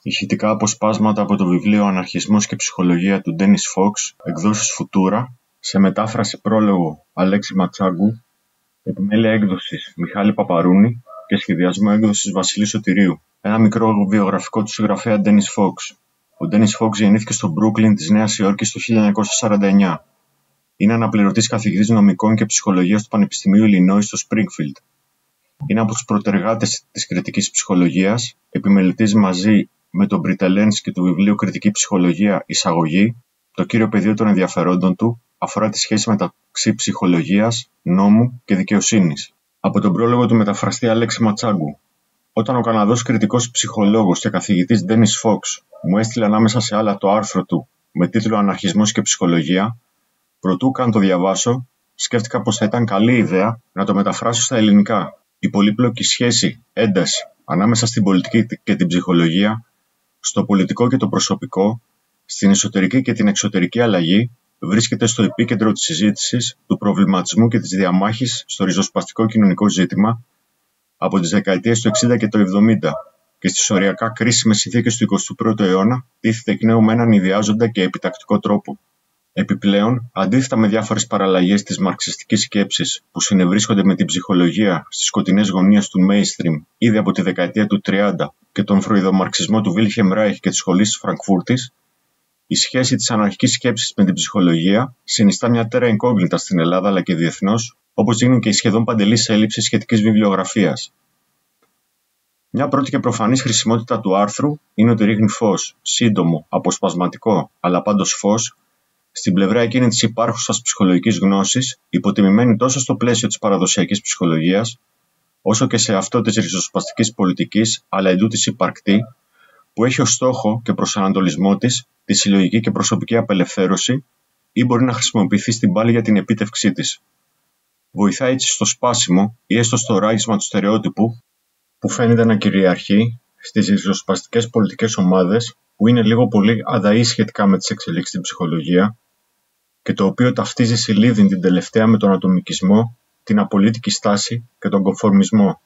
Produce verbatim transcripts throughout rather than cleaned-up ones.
Ηχητικά αποσπάσματα από το βιβλίο «Αναρχισμός και ψυχολογία» του Ντένις Φόξ, εκδόσεις Φουτούρα, σε μετάφραση πρόλογο Αλέξη Ματσάγκου, επιμέλεια έκδοσης Μιχάλη Παπαρούνη και σχεδιασμό έκδοσης Βασίλη Σωτηρίου. Ένα μικρό βιογραφικό του συγγραφέα Ντένις Φόξ. Ο Ντένις Φόξ γεννήθηκε στο Μπρούκλιν της Νέας Υόρκης το χίλια εννιακόσια σαράντα εννιά. Είναι αναπληρωτής καθηγητής νομικών και ψυχολογίας του Πανεπιστημίου Illinois στο Springfield. Είναι από τους προτεργάτες της κριτικής ψυχολογίας, επιμελητής μαζί με τον Μπριτελένσκι του βιβλίου «Κριτική ψυχολογία. Εισαγωγή». Το κύριο πεδίο των ενδιαφερόντων του αφορά τη σχέση μεταξύ ψυχολογίας, νόμου και δικαιοσύνης. Από τον πρόλογο του μεταφραστή Αλέξη Ματσάγκου. Όταν ο Καναδός κριτικός ψυχολόγος και καθηγητής Ντένις Φόξ μου έστειλε ανάμεσα σε άλλα το άρθρο του με τίτλο «Αναρχισμός και ψυχολογία», προτού καν το διαβάσω, σκέφτηκα πως θα ήταν καλή ιδέα να το μεταφράσω στα ελληνικά. Η πολύπλοκη σχέση, ένταση ανάμεσα στην πολιτική και την ψυχολογία, στο πολιτικό και το προσωπικό, στην εσωτερική και την εξωτερική αλλαγή, βρίσκεται στο επίκεντρο της συζήτησης, του προβληματισμού και της διαμάχης στο ριζοσπαστικό κοινωνικό ζήτημα από τις δεκαετίες του εξήντα και του εβδομήντα και στις οριακά κρίσιμες συνθήκες του εικοστού πρώτου αιώνα τίθεται εκ νέου με έναν ιδιάζοντα και επιτακτικό τρόπο. Επιπλέον, αντίθετα με διάφορες παραλλαγές της μαρξιστικής σκέψης που συνευρίσκονται με την ψυχολογία στις σκοτεινές γωνίες του mainstream ήδη από τη δεκαετία του τριάντα και τον φροηδομαρξισμό του Βίλχεμ Ράιχ και της σχολής της Φραγκφούρτης, η σχέση της αναρχικής σκέψης με την ψυχολογία συνιστά μια τέρα incognita στην Ελλάδα αλλά και διεθνώς, όπως δείχνει και η σχεδόν παντελής έλλειψη σχετικής βιβλιογραφίας. Μια πρώτη και προφανής χρησιμότητα του άρθρου είναι ότι ρίχνει φως, σύντομο, αποσπασματικό, αλλά πάντως φως, στην πλευρά εκείνη της υπάρχουσας ψυχολογικής γνώσης, υποτιμημένη τόσο στο πλαίσιο της παραδοσιακής ψυχολογίας, όσο και σε αυτό της ριζοσπαστικής πολιτικής, αλλά εντούτοις υπαρκτή, που έχει ως στόχο και προσανατολισμό της τη συλλογική και προσωπική απελευθέρωση ή μπορεί να χρησιμοποιηθεί στην πάλη για την επίτευξή της. Βοηθάει έτσι στο σπάσιμο ή έστω στο ράγισμα του στερεότυπου που φαίνεται να κυριαρχεί στις ριζοσπαστικές πολιτικές ομάδες που είναι λίγο πολύ αδαεί σχετικά με τις εξελίξεις στην ψυχολογία και το οποίο ταυτίζει σελίδιν την τελευταία με τον ατομικισμό, την απολύτικη στάση και τον κομφορμισμό.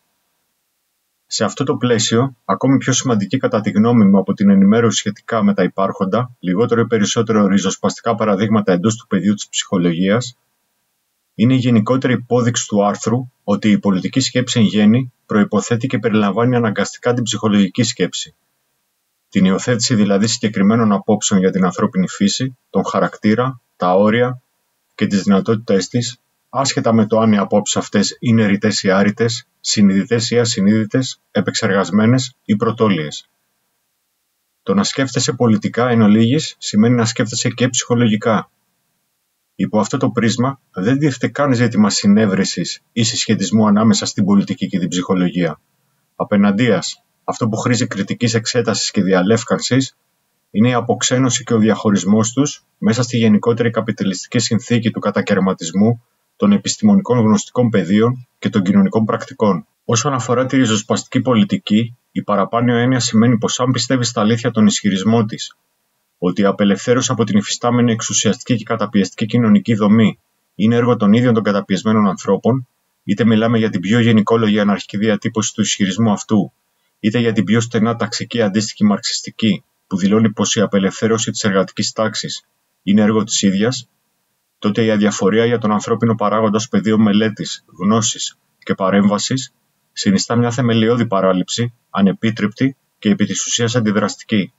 Σε αυτό το πλαίσιο, ακόμη πιο σημαντική κατά τη γνώμη μου από την ενημέρωση σχετικά με τα υπάρχοντα, λιγότερο ή περισσότερο ριζοσπαστικά παραδείγματα εντός του πεδίου της ψυχολογίας, είναι η γενικότερη υπόδειξη του άρθρου ότι η πολιτική σκέψη εν γέννη προϋποθέτει και περιλαμβάνει αναγκαστικά την ψυχολογική σκέψη. Την υιοθέτηση δηλαδή συγκεκριμένων απόψεων για την ανθρώπινη φύση, τον χαρακτήρα, τα όρια και τις δυνατότητές της, άσχετα με το αν οι απόψεις αυτές είναι ρητές ή άρρητες, συνειδητές ή ασυνείδητες, επεξεργασμένες ή πρωτόλιες. Το να σκέφτεσαι πολιτικά εν ολίγης σημαίνει να σκέφτεσαι και ψυχολογικά. Υπό αυτό το πρίσμα δεν τίθεται καν ζήτημα συνέβρεσης ή συσχετισμού ανάμεσα στην πολιτική και την ψυχολογία. Απεναντίας, αυτό που χρήζει κριτικής εξέτασης και διαλεύκανσης είναι η αποξένωση και ο διαχωρισμός τους μέσα στη γενικότερη καπιταλιστική συνθήκη του κατακαιρματισμού των επιστημονικών γνωστικών πεδίων και των κοινωνικών πρακτικών. Όσον αφορά τη ριζοσπαστική πολιτική, η παραπάνω έννοια σημαίνει πως αν πιστεύει στα αλήθεια τον ισχυρισμό της, ότι η απελευθέρωση από την υφιστάμενη εξουσιαστική και καταπιεστική κοινωνική δομή είναι έργο των ίδιων των καταπιεσμένων ανθρώπων, είτε μιλάμε για την πιο γενικόλογη αναρχική διατύπωση του ισχυρισμού αυτού, είτε για την πιο στενά ταξική αντίστοιχη μαρξιστική, που δηλώνει πως η απελευθέρωση της εργατικής τάξης είναι έργο της ίδιας, τότε η αδιαφορία για τον ανθρώπινο παράγοντα ως πεδίο μελέτης, γνώσης και παρέμβασης συνιστά μια θεμελιώδη παράληψη, ανεπίτρεπτη και επί της ουσίας αντιδραστική.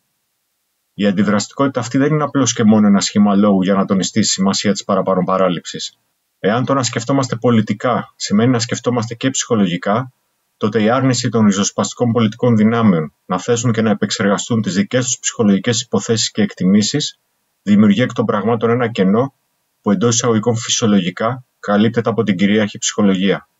Η αντιδραστικότητα αυτή δεν είναι απλώς και μόνο ένα σχήμα λόγου για να τονιστεί η σημασία της παραπάνω παράληψης. Εάν το να σκεφτόμαστε πολιτικά σημαίνει να σκεφτόμαστε και ψυχολογικά, τότε η άρνηση των ριζοσπαστικών πολιτικών δυνάμεων να θέσουν και να επεξεργαστούν τις δικές τους ψυχολογικές υποθέσεις και εκτιμήσεις δημιουργεί εκ των πραγμάτων ένα κενό που εντός εισαγωγικών φυσιολογικά καλύπτεται από την κυρίαρχη ψυχολογία.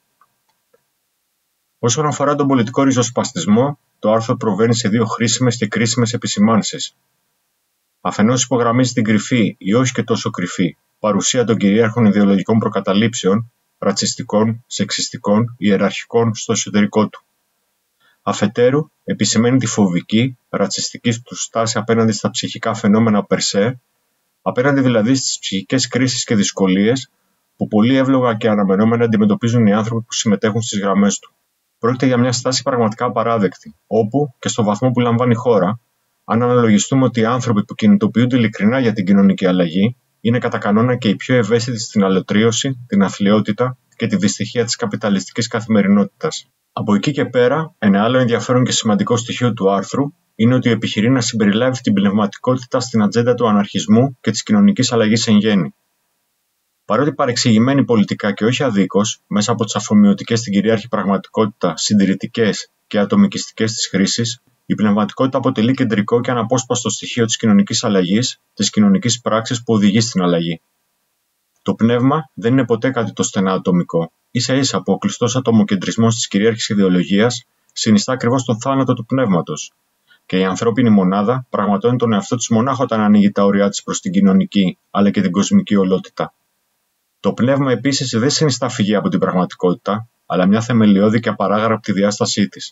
Όσον αφορά τον πολιτικό ριζοσπαστισμό, το άρθρο προβαίνει σε δύο χρήσιμες και κρίσιμες επισημάνσεις. Αφενός υπογραμμίζει την κρυφή ή όχι και τόσο κρυφή παρουσία των κυρίαρχων ιδεολογικών προκαταλήψεων, ρατσιστικών, σεξιστικών, ιεραρχικών στο εσωτερικό του. Αφετέρου, επισημαίνει τη φοβική, ρατσιστική του στάση απέναντι στα ψυχικά φαινόμενα περσέ, απέναντι δηλαδή στις ψυχικές κρίσεις και δυσκολίες που πολύ εύλογα και αναμενόμενα αντιμετωπίζουν οι άνθρωποι που συμμετέχουν στις γραμμές του. Πρόκειται για μια στάση πραγματικά απαράδεκτη, όπου και στο βαθμό που λαμβάνει η χώρα, αν αναλογιστούμε ότι οι άνθρωποι που κινητοποιούνται ειλικρινά για την κοινωνική αλλαγή είναι κατά κανόνα και οι πιο ευαίσθητοι στην αλωτρίωση, την αθλιότητα και τη δυστυχία της καπιταλιστικής καθημερινότητας. Από εκεί και πέρα, ένα άλλο ενδιαφέρον και σημαντικό στοιχείο του άρθρου είναι ότι επιχειρεί να συμπεριλάβει την πνευματικότητα στην ατζέντα του αναρχισμού και της κοινωνικής αλλαγής εν γέννη. Παρότι παρεξηγημένη πολιτικά και όχι αδίκως, μέσα από τις αφομοιωτικές στην κυρίαρχη πραγματικότητα συντηρητικές και ατομικιστικές της χρήσης, η πνευματικότητα αποτελεί κεντρικό και αναπόσπαστο στοιχείο της κοινωνικής αλλαγής, της κοινωνικής πράξης που οδηγεί στην αλλαγή. Το πνεύμα δεν είναι ποτέ κάτι το στενά ατομικό. Ίσα ίσα που ο κλειστός ατομοκεντρισμός της κυρίαρχης ιδεολογίας συνιστά ακριβώς τον θάνατο του πνεύματος. Και η ανθρώπινη μονάδα πραγματώνει τον εαυτό της μονάχα όταν ανοίγει τα όρια της προς την κοινωνική αλλά και την κοσμική ολότητα. Το πνεύμα επίσης δεν συνιστά φυγή από την πραγματικότητα, αλλά μια θεμελιώδη και απαράγραπτη διάστασή της.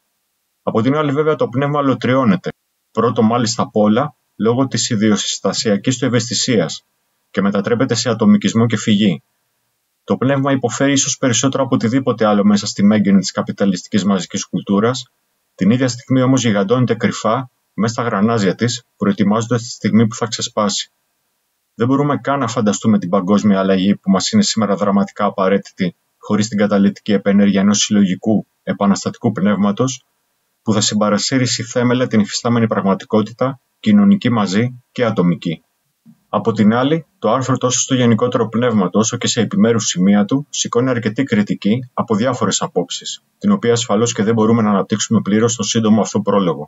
Από την άλλη, βέβαια, το πνεύμα αλωτριώνεται. Πρώτο, μάλιστα απ' όλα, λόγω της ιδιοσυστασιακής του ευαισθησίας και μετατρέπεται σε ατομικισμό και φυγή. Το πνεύμα υποφέρει ίσως περισσότερο από οτιδήποτε άλλο μέσα στη μέγενη της καπιταλιστικής μαζικής κουλτούρας, την ίδια στιγμή όμως γιγαντώνεται κρυφά μέσα στα γρανάζια της, προετοιμάζοντας τη στιγμή που θα ξεσπάσει. Δεν μπορούμε καν να φανταστούμε την παγκόσμια αλλαγή που μας είναι σήμερα δραματικά απαραίτητη, χωρίς την καταλυτική επενέργεια ενός συλλογικού, επαναστατικού πνεύματος, που θα συμπαρασύρει θέμελα την υφιστάμενη πραγματικότητα, κοινωνική μαζί και ατομική. Από την άλλη, το άρθρο τόσο στο γενικότερο πνεύμα όσο και σε επιμέρους σημεία του σηκώνει αρκετή κριτική από διάφορες απόψεις, την οποία ασφαλώς και δεν μπορούμε να αναπτύξουμε πλήρως στο σύντομο αυτό πρόλογο.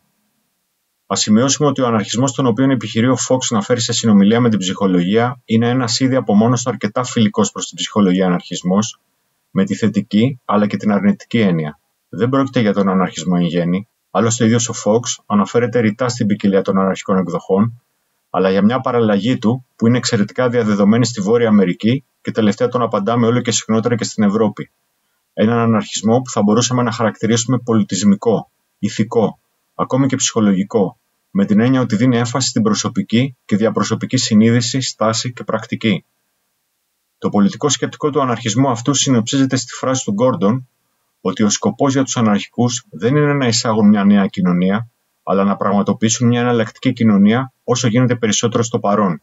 Ας σημειώσουμε ότι ο αναρχισμός τον οποίο επιχειρεί ο Φόξ να φέρει σε συνομιλία με την ψυχολογία είναι ένας ήδη από μόνος του αρκετά φιλικός προς την ψυχολογία αναρχισμός, με τη θετική αλλά και την αρνητική έννοια. Δεν πρόκειται για τον αναρχισμό εν γέννη, άλλωστε ο ίδιος ο Φόξ αναφέρεται ρητά στην ποικιλία των αναρχικών εκδοχών, αλλά για μια παραλλαγή του που είναι εξαιρετικά διαδεδομένη στη Βόρεια Αμερική και τελευταία τον απαντάμε όλο και συχνότερα και στην Ευρώπη. Έναν αναρχισμό που θα μπορούσαμε να χαρακτηρίσουμε πολιτισμικό, ηθικό, ακόμη και ψυχολογικό, με την έννοια ότι δίνει έμφαση στην προσωπική και διαπροσωπική συνείδηση, στάση και πρακτική. Το πολιτικό σκεπτικό του αναρχισμού αυτού συνοψίζεται στη φράση του Γκόρντον ότι ο σκοπός για τους αναρχικούς δεν είναι να εισάγουν μια νέα κοινωνία, αλλά να πραγματοποιήσουν μια εναλλακτική κοινωνία όσο γίνεται περισσότερο στο παρόν.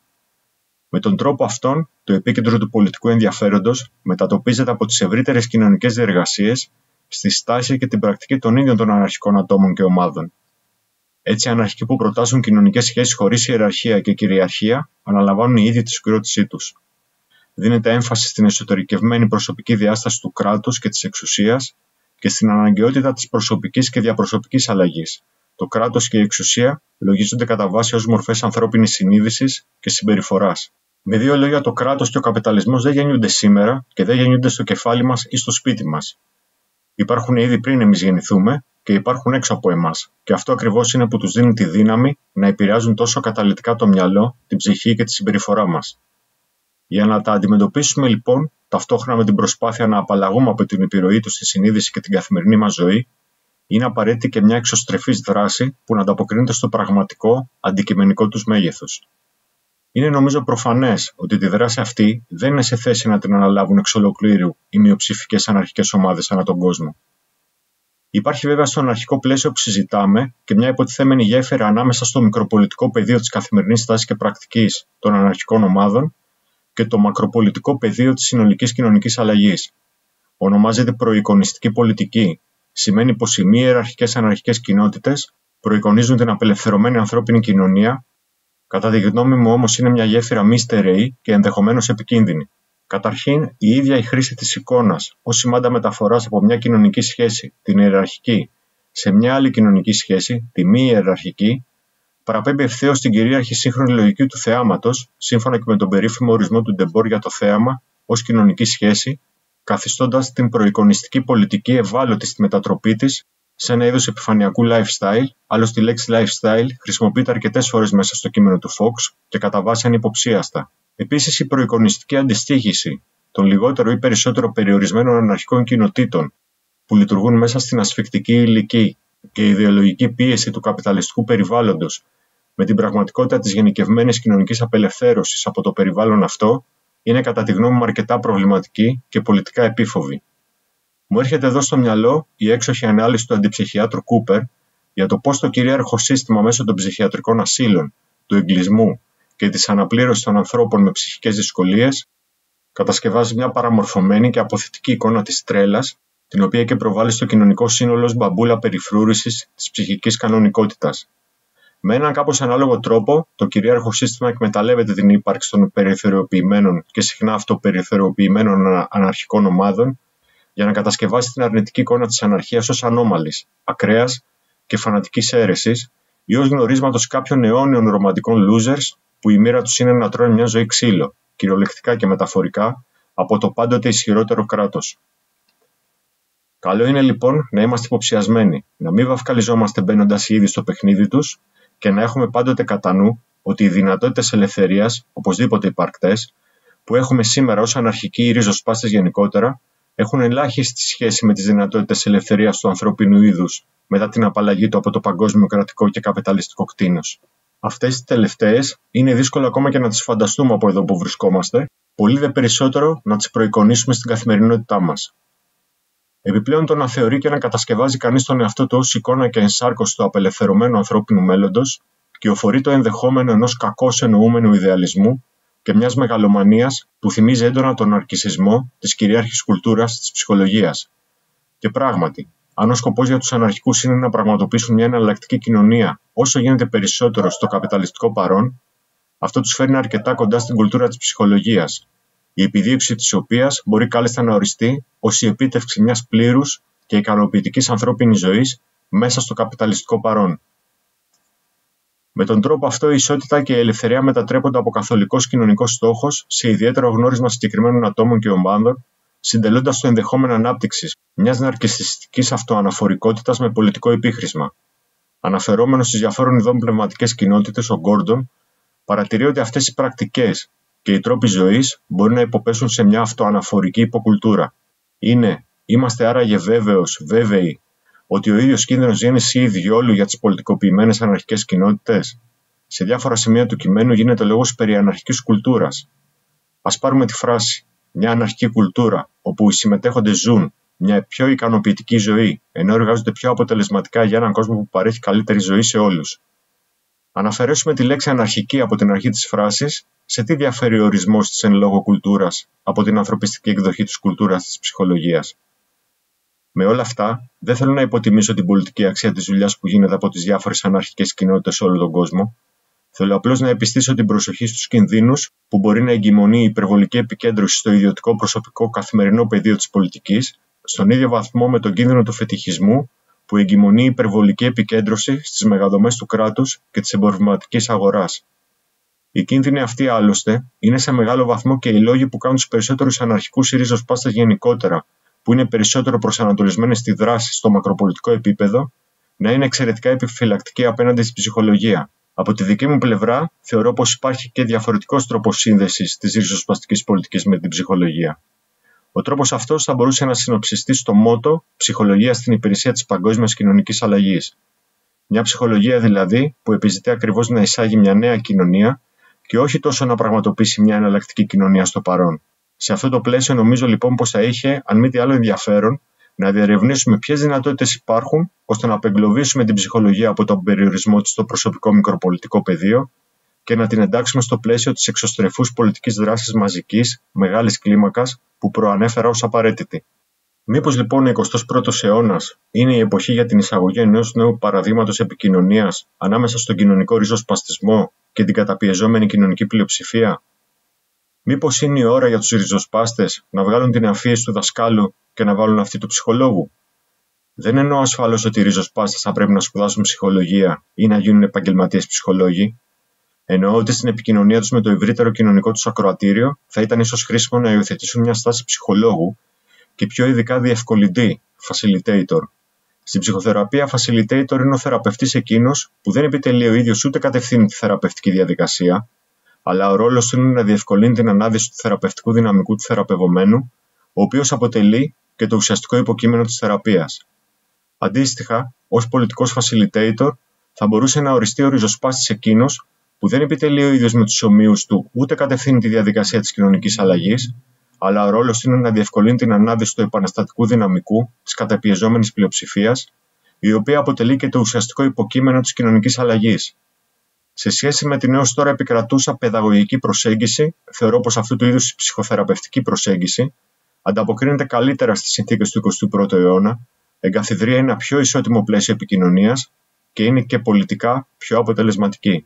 Με τον τρόπο αυτόν, το επίκεντρο του πολιτικού ενδιαφέροντος μετατοπίζεται από τις ευρύτερες κοινωνικές διεργασίες στη στάση και την πρακτική των ίδιων των αναρχικών ατόμων και ομάδων. Έτσι, οι αναρχικοί που προτάσουν κοινωνικές σχέσεις χωρίς ιεραρχία και κυριαρχία αναλαμβάνουν οι ίδιοι τη συγκρότησή τους. Δίνεται έμφαση στην εσωτερικευμένη προσωπική διάσταση του κράτους και της εξουσίας και στην αναγκαιότητα της προσωπικής και διαπροσωπικής αλλαγής. Το κράτος και η εξουσία λογίζονται κατά βάση ως μορφές ανθρώπινης συνείδησης και συμπεριφοράς. Με δύο λόγια, το κράτος και ο καπιταλισμός δεν γεννιούνται σήμερα και δεν γεννιούνται στο κεφάλι μας ή στο σπίτι μας. Υπάρχουν ήδη πριν εμείς γεννηθούμε και υπάρχουν έξω από εμάς, και αυτό ακριβώς είναι που τους δίνει τη δύναμη να επηρεάζουν τόσο καταλυτικά το μυαλό, την ψυχή και τη συμπεριφορά μας. Για να τα αντιμετωπίσουμε λοιπόν, ταυτόχρονα με την προσπάθεια να απαλλαγούμε από την επιρροή τους στη συνείδηση και την καθημερινή μας ζωή, είναι απαραίτητη και μια εξωστρεφής δράση που να ανταποκρίνεται στο πραγματικό, αντικειμενικό τους μέγεθος. Είναι νομίζω προφανές ότι τη δράση αυτή δεν είναι σε θέση να την αναλάβουν εξ ολοκλήρου οι μειοψηφικές αναρχικές ομάδες ανά τον κόσμο. Υπάρχει βέβαια στο αναρχικό πλαίσιο που συζητάμε και μια υποτιθέμενη γέφυρα ανάμεσα στο μικροπολιτικό πεδίο της καθημερινής στάσης και πρακτικής των αναρχικών ομάδων και το μακροπολιτικό πεδίο της συνολικής κοινωνικής αλλαγής. Ονομάζεται προεικονιστική πολιτική. Σημαίνει πως οι μη ιεραρχικές αναρχικές κοινότητες προεικονίζουν την απελευθερωμένη ανθρώπινη κοινωνία. Κατά τη γνώμη μου όμως είναι μια γέφυρα μη στερεή και ενδεχομένως επικίνδυνη. Καταρχήν, η ίδια η χρήση της εικόνας ως σημάντα μεταφοράς από μια κοινωνική σχέση, την ιεραρχική, σε μια άλλη κοινωνική σχέση, τη μη ιεραρχική, παραπέμπει ευθέως στην κυρίαρχη σύγχρονη λογική του θεάματος, σύμφωνα και με τον περίφημο ορισμό του Ντεμπόρ για το θέαμα ως κοινωνική σχέση, καθιστώντας την προεικονιστική πολιτική ευάλωτη στη μετατροπή της σε ένα είδος επιφανειακού lifestyle. Άλλωστε, η λέξη lifestyle χρησιμοποιείται αρκετές φορές μέσα στο κείμενο του Fox και κατά βάση ανυποψίαστα. Επίσης, η προεικονιστική αντιστοίχηση των λιγότερο ή περισσότερο περιορισμένων αναρχικών κοινοτήτων που λειτουργούν μέσα στην ασφικτική υλική και ιδεολογική πίεση του καπιταλιστικού περιβάλλοντος με την πραγματικότητα της γενικευμένης κοινωνικής απελευθέρωσης από το περιβάλλον αυτό είναι κατά τη γνώμη μου αρκετά προβληματική και πολιτικά επίφοβη. Μου έρχεται εδώ στο μυαλό η έξοχη ανάλυση του αντιψυχιάτρου Κούπερ για το πώς το κυρίαρχο σύστημα μέσω των ψυχιατρικών ασύλων, του εγκλισμού και της αναπλήρωσης των ανθρώπων με ψυχικές δυσκολίες κατασκευάζει μια παραμορφωμένη και αποθητική εικόνα της τρέλας, την οποία και προβάλλει στο κοινωνικό σύνολο ως μπαμπούλα περιφρούρησης της ψυχικής κανονικότητας. Με έναν κάπως ανάλογο τρόπο, το κυρίαρχο σύστημα εκμεταλλεύεται την ύπαρξη των περιθωριοποιημένων και συχνά αυτοπεριθωριοποιημένων αναρχικών ομάδων για να κατασκευάσει την αρνητική εικόνα της αναρχίας ως ανώμαλης, ακραίας και φανατικής αίρεσης ή ως γνωρίσματος κάποιων αιώνιων ρομαντικών losers που η μοίρα τους είναι να τρώνε μια ζωή ξύλο, κυριολεκτικά και μεταφορικά, από το πάντοτε ισχυρότερο κράτος. Καλό είναι λοιπόν να είμαστε υποψιασμένοι, να μην βαφκαλιζόμαστε μπαίνοντας ήδη στο παιχνίδι τους και να έχουμε πάντοτε κατά νου ότι οι δυνατότητες ελευθερίας, οπωσδήποτε υπαρκτές, που έχουμε σήμερα ως αναρχικοί ή ριζοσπάστες γενικότερα, έχουν ελάχιστη σχέση με τις δυνατότητες ελευθερίας του ανθρώπινου είδους μετά την απαλλαγή του από το παγκόσμιο κρατικό και καπιταλιστικό κτήνος. Αυτές τις τελευταίες είναι δύσκολο ακόμα και να τις φανταστούμε από εδώ που βρισκόμαστε, πολύ δε περισσότερο να τις προεικονίσουμε στην καθημερινότητά μας. Επιπλέον, το να θεωρεί και να κατασκευάζει κανείς τον εαυτό του ως εικόνα και ενσάρκωση του απελευθερωμένου ανθρώπινου μέλλοντος, κυοφορεί το ενδεχόμενο ενός κακώς εννοούμενου ιδεαλισμού και μιας μεγαλομανίας που θυμίζει έντονα τον ναρκισσισμό της κυριάρχης κουλτούρας της ψυχολογίας. Και πράγματι, αν ο σκοπός για τους αναρχικούς είναι να πραγματοποιήσουν μια εναλλακτική κοινωνία όσο γίνεται περισσότερο στο καπιταλιστικό παρόν, αυτό τους φέρνει αρκετά κοντά στην κουλτούρα της ψυχολογίας, η επιδίωξη της οποίας μπορεί κάλλιστα να οριστεί ως η επίτευξη μιας πλήρους και ικανοποιητικής ανθρώπινης ζωής μέσα στο καπιταλιστικό παρόν. Με τον τρόπο αυτό, η ισότητα και η ελευθερία μετατρέπονται από καθολικός κοινωνικός στόχος σε ιδιαίτερο γνώρισμα συγκεκριμένων ατόμων και ομάδων, συντελώντας το ενδεχόμενο ανάπτυξης μιας ναρκισσιστικής αυτοαναφορικότητας με πολιτικό επίχρησμα. Αναφερόμενος στις διαφόρων ειδών πνευματικές κοινότητες, ο Γκόρντον παρατηρεί ότι αυτές οι πρακτικές και οι τρόποι ζωής μπορεί να υποπέσουν σε μια αυτοαναφορική υποκουλτούρα. Είναι, είμαστε άραγε βέβαιος, βέβαιοι, ότι ο ίδιος κίνδυνος γέννηση ή διόλου για τις πολιτικοποιημένες αναρχικές κοινότητες. Σε διάφορα σημεία του κειμένου γίνεται λόγος περί αναρχικής κουλτούρας. Ας πάρουμε τη φράση «μια αναρχική κουλτούρα», όπου οι συμμετέχοντες ζουν μια πιο ικανοποιητική ζωή, ενώ εργάζονται πιο αποτελεσματικά για έναν κόσμο που παρέχει καλύτερη ζωή σε όλους. Αν αφαιρέσουμε τη λέξη αναρχική από την αρχή της φράσης, σε τι διαφέρει ο ορισμός της εν λόγω κουλτούρας από την ανθρωπιστική εκδοχή της κουλτούρας της ψυχολογίας? Με όλα αυτά, δεν θέλω να υποτιμήσω την πολιτική αξία της δουλειάς που γίνεται από τις διάφορες αναρχικές κοινότητες σε όλο τον κόσμο. Θέλω απλώς να επιστήσω την προσοχή στους κινδύνους που μπορεί να εγκυμονεί η υπερβολική επικέντρωση στο ιδιωτικό προσωπικό καθημερινό πεδίο της πολιτικής, στον ίδιο βαθμό με τον κίνδυνο του φετιχισμού που εγκυμονεί η υπερβολική επικέντρωση στις μεγαδομές του κράτους και της εμπορευματικής αγοράς. Οι κίνδυνοι αυτοί, άλλωστε, είναι σε μεγάλο βαθμό και οι λόγοι που κάνουν τους περισσότερους αναρχικούς ή ριζοσπάστες γενικότερα, που είναι περισσότερο προσανατολισμένοι στη δράση στο μακροπολιτικό επίπεδο, να είναι εξαιρετικά επιφυλακτικοί απέναντι στην ψυχολογία. Από τη δική μου πλευρά, θεωρώ πως υπάρχει και διαφορετικός τρόπος σύνδεσης της ριζοσπαστικής πολιτικής με την ψυχολογία. Ο τρόπος αυτός θα μπορούσε να συνοψιστεί στο μότο «Ψυχολογία στην υπηρεσία της παγκόσμιας κοινωνικής αλλαγής». Μια ψυχολογία δηλαδή που επιζητεί ακριβώς να εισάγει μια νέα κοινωνία και όχι τόσο να πραγματοποιήσει μια εναλλακτική κοινωνία στο παρόν. Σε αυτό το πλαίσιο, νομίζω λοιπόν πως θα είχε, αν μη τι άλλο, ενδιαφέρον να διερευνήσουμε ποιες δυνατότητες υπάρχουν ώστε να απεγκλωβίσουμε την ψυχολογία από τον περιορισμό της στο προσωπικό μικροπολιτικό πεδίο και να την εντάξουμε στο πλαίσιο της εξωστρεφούς πολιτικής δράσης μαζικής, μεγάλης κλίμακας που προανέφερα ως απαραίτητη. Μήπως λοιπόν ο εικοστός πρώτος αιώνας είναι η εποχή για την εισαγωγή ενός νέου παραδείγματος επικοινωνίας ανάμεσα στον κοινωνικό ριζοσπαστισμό και την καταπιεζόμενη κοινωνική πλειοψηφία? Μήπως είναι η ώρα για τους ριζοσπάστες να βγάλουν την αφίεση του δασκάλου και να βάλουν αυτή του ψυχολόγου? Δεν εννοώ ασφαλώς ότι οι ριζοσπάστες θα πρέπει να σπουδάσουν ψυχολογία ή να γίνουν επαγγελματίες ψυχολόγοι. Εννοώ ότι στην επικοινωνία τους με το ευρύτερο κοινωνικό τους ακροατήριο θα ήταν ίσως χρήσιμο να υιοθετήσουν μια στάση ψυχολόγου και πιο ειδικά διευκολυντή, facilitator. Στην ψυχοθεραπεία, facilitator είναι ο θεραπευτής εκείνος που δεν επιτελεί ο ίδιος ούτε κατευθύνει τη θεραπευτική διαδικασία, αλλά ο ρόλος του είναι να διευκολύνει την ανάδυση του θεραπευτικού δυναμικού του θεραπευομένου, ο οποίος αποτελεί και το ουσιαστικό υποκείμενο της θεραπείας. Αντίστοιχα, ως πολιτικός facilitator, θα μπορούσε να οριστεί ο ριζοσπάστης εκείνος που δεν επιτελεί ο ίδιος με τους ομοίους του ούτε κατευθύνει τη διαδικασία της κοινωνικής αλλαγής, αλλά ο ρόλος είναι να διευκολύνει την ανάδυση του επαναστατικού δυναμικού της καταπιεζόμενης πλειοψηφίας, η οποία αποτελεί και το ουσιαστικό υποκείμενο της κοινωνικής αλλαγής. Σε σχέση με την έως τώρα επικρατούσα παιδαγωγική προσέγγιση, θεωρώ πως αυτού του είδους η ψυχοθεραπευτική προσέγγιση ανταποκρίνεται καλύτερα στις συνθήκες του εικοστού πρώτου αιώνα, εγκαθιδρύει ένα πιο ισότιμο πλαίσιο επικοινωνίας και είναι και πολιτικά πιο αποτελεσματική.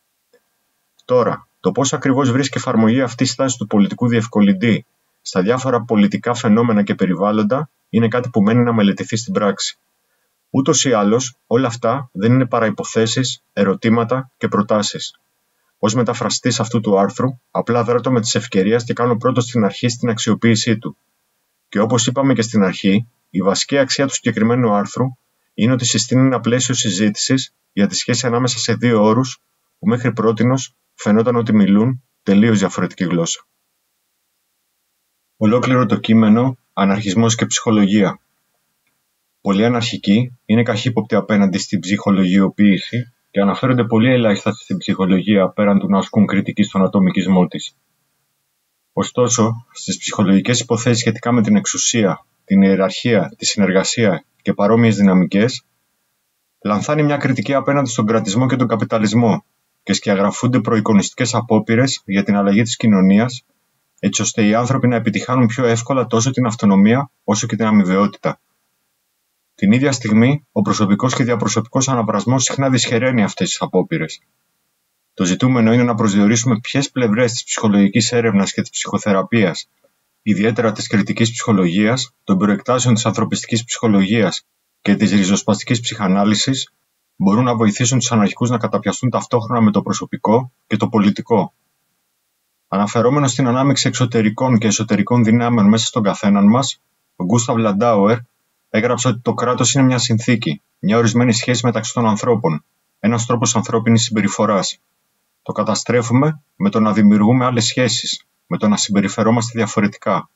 Τώρα, το πώς ακριβώς βρίσκει εφαρμογή αυτή η στάση του πολιτικού διευκολυντή στα διάφορα πολιτικά φαινόμενα και περιβάλλοντα είναι κάτι που μένει να μελετηθεί στην πράξη. Ούτως ή άλλως, όλα αυτά δεν είναι παρά υποθέσεις, ερωτήματα και προτάσεις. Ως μεταφραστής αυτού του άρθρου, απλά δράτω με τις ευκαιρίες και κάνω πρώτο στην αρχή στην αξιοποίησή του. Και όπως είπαμε και στην αρχή, η βασική αξία του συγκεκριμένου άρθρου είναι ότι συστήνει ένα πλαίσιο συζήτησης για τη σχέση ανάμεσα σε δύο όρους που μέχρι πρότινος φαινόταν ότι μιλούν τελείως διαφορετική γλώσσα. Ολόκληρο το κείμενο «Αναρχισμός και ψυχολογία». Πολλοί αναρχικοί είναι καχύποπτοι απέναντι στην ψυχολογιοποίηση και αναφέρονται πολύ ελάχιστα στην ψυχολογία πέραν του να ασκούν κριτική στον ατομικισμό της. Ωστόσο, στις ψυχολογικές υποθέσεις σχετικά με την εξουσία, την ιεραρχία, τη συνεργασία και παρόμοιες δυναμικές, λανθάνει μια κριτική απέναντι στον κρατισμό και τον καπιταλισμό και σκιαγραφούνται προεικονιστικές απόπειρες για την αλλαγή της κοινωνίας, έτσι ώστε οι άνθρωποι να επιτυχάνουν πιο εύκολα τόσο την αυτονομία όσο και την αμοιβαιότητα. Την ίδια στιγμή, ο προσωπικός και διαπροσωπικός αναβρασμός συχνά δυσχεραίνει αυτές τις απόπειρες. Το ζητούμενο είναι να προσδιορίσουμε ποιες πλευρές της ψυχολογικής έρευνας και της ψυχοθεραπείας, ιδιαίτερα της κριτικής ψυχολογίας, των προεκτάσεων της ανθρωπιστικής ψυχολογίας και της ριζοσπαστικής ψυχανάλυσης, μπορούν να βοηθήσουν τους αναρχικούς να καταπιαστούν ταυτόχρονα με το προσωπικό και το πολιτικό. Αναφερόμενος στην ανάμειξη εξωτερικών και εσωτερικών δυνάμεων μέσα στον καθέναν μας, ο Γκούσταβ Λαντάουερ έγραψε ότι το κράτος είναι μια συνθήκη, μια ορισμένη σχέση μεταξύ των ανθρώπων, ένας τρόπος ανθρώπινης συμπεριφοράς. Το καταστρέφουμε με το να δημιουργούμε άλλες σχέσεις, με το να συμπεριφερόμαστε διαφορετικά.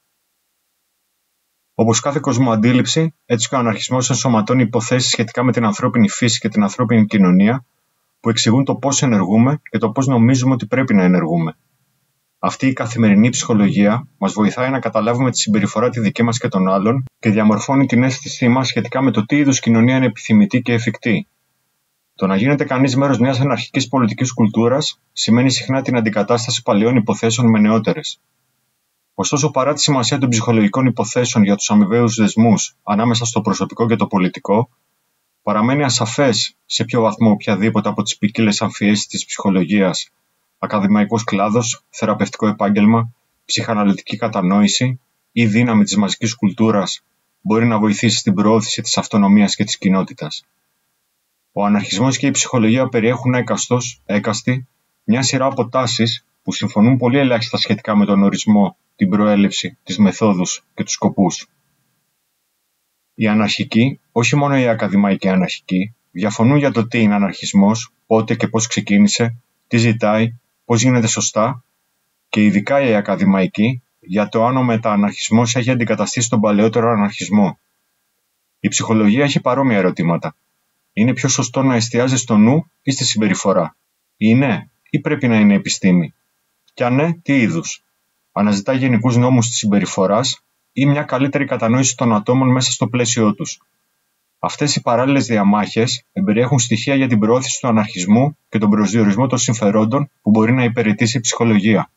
Όπως κάθε κοσμοαντίληψη, έτσι και ο αναρχισμός ενσωματώνει υποθέσεις σχετικά με την ανθρώπινη φύση και την ανθρώπινη κοινωνία, που εξηγούν το πώς ενεργούμε και το πώς νομίζουμε ότι πρέπει να ενεργούμε. Αυτή η καθημερινή ψυχολογία μας βοηθάει να καταλάβουμε τη συμπεριφορά τη δική μας και των άλλων και διαμορφώνει την αίσθησή μας σχετικά με το τι είδους κοινωνία είναι επιθυμητή και εφικτή. Το να γίνεται κανείς μέρος μιας αναρχικής πολιτικής κουλτούρας σημαίνει συχνά την αντικατάσταση παλαιών υποθέσεων με νεότερες. Ωστόσο, παρά τη σημασία των ψυχολογικών υποθέσεων για τους αμοιβαίους δεσμούς ανάμεσα στο προσωπικό και το πολιτικό, παραμένει ασαφές σε ποιο βαθμό οποιαδήποτε από τις ποικίλες αμφιέσεις της ψυχολογίας, ακαδημαϊκός κλάδος, θεραπευτικό επάγγελμα, ψυχαναλυτική κατανόηση ή δύναμη της μαζικής κουλτούρας μπορεί να βοηθήσει στην προώθηση της αυτονομίας και της κοινότητας. Ο αναρχισμός και η ψυχολογία περιέχουν έκαστος, έκαστη, μια σειρά από τάσεις που συμφωνούν πολύ ελάχιστα σχετικά με τον ορισμό, την προέλευση, τις μεθόδους και τους σκοπούς. Οι αναρχικοί, όχι μόνο οι ακαδημαϊκοί αναρχικοί, διαφωνούν για το τι είναι αναρχισμός, πότε και πώς ξεκίνησε, τι ζητάει, πώς γίνεται σωστά και ειδικά οι ακαδημαϊκοί για το αν ο μετααναρχισμός έχει αντικαταστήσει τον παλαιότερο αναρχισμό. Η ψυχολογία έχει παρόμοια ερωτήματα. Είναι πιο σωστό να εστιάζει στο νου ή στη συμπεριφορά? Είναι ή πρέπει να είναι επιστήμη? Και αν ναι, τι είδους? Αναζητά γενικούς νόμους της συμπεριφοράς ή μια καλύτερη κατανόηση των ατόμων μέσα στο πλαίσιο τους? Αυτές οι παράλληλες διαμάχες εμπεριέχουν στοιχεία για την προώθηση του αναρχισμού και τον προσδιορισμό των συμφερόντων που μπορεί να υπηρετήσει η ψυχολογία.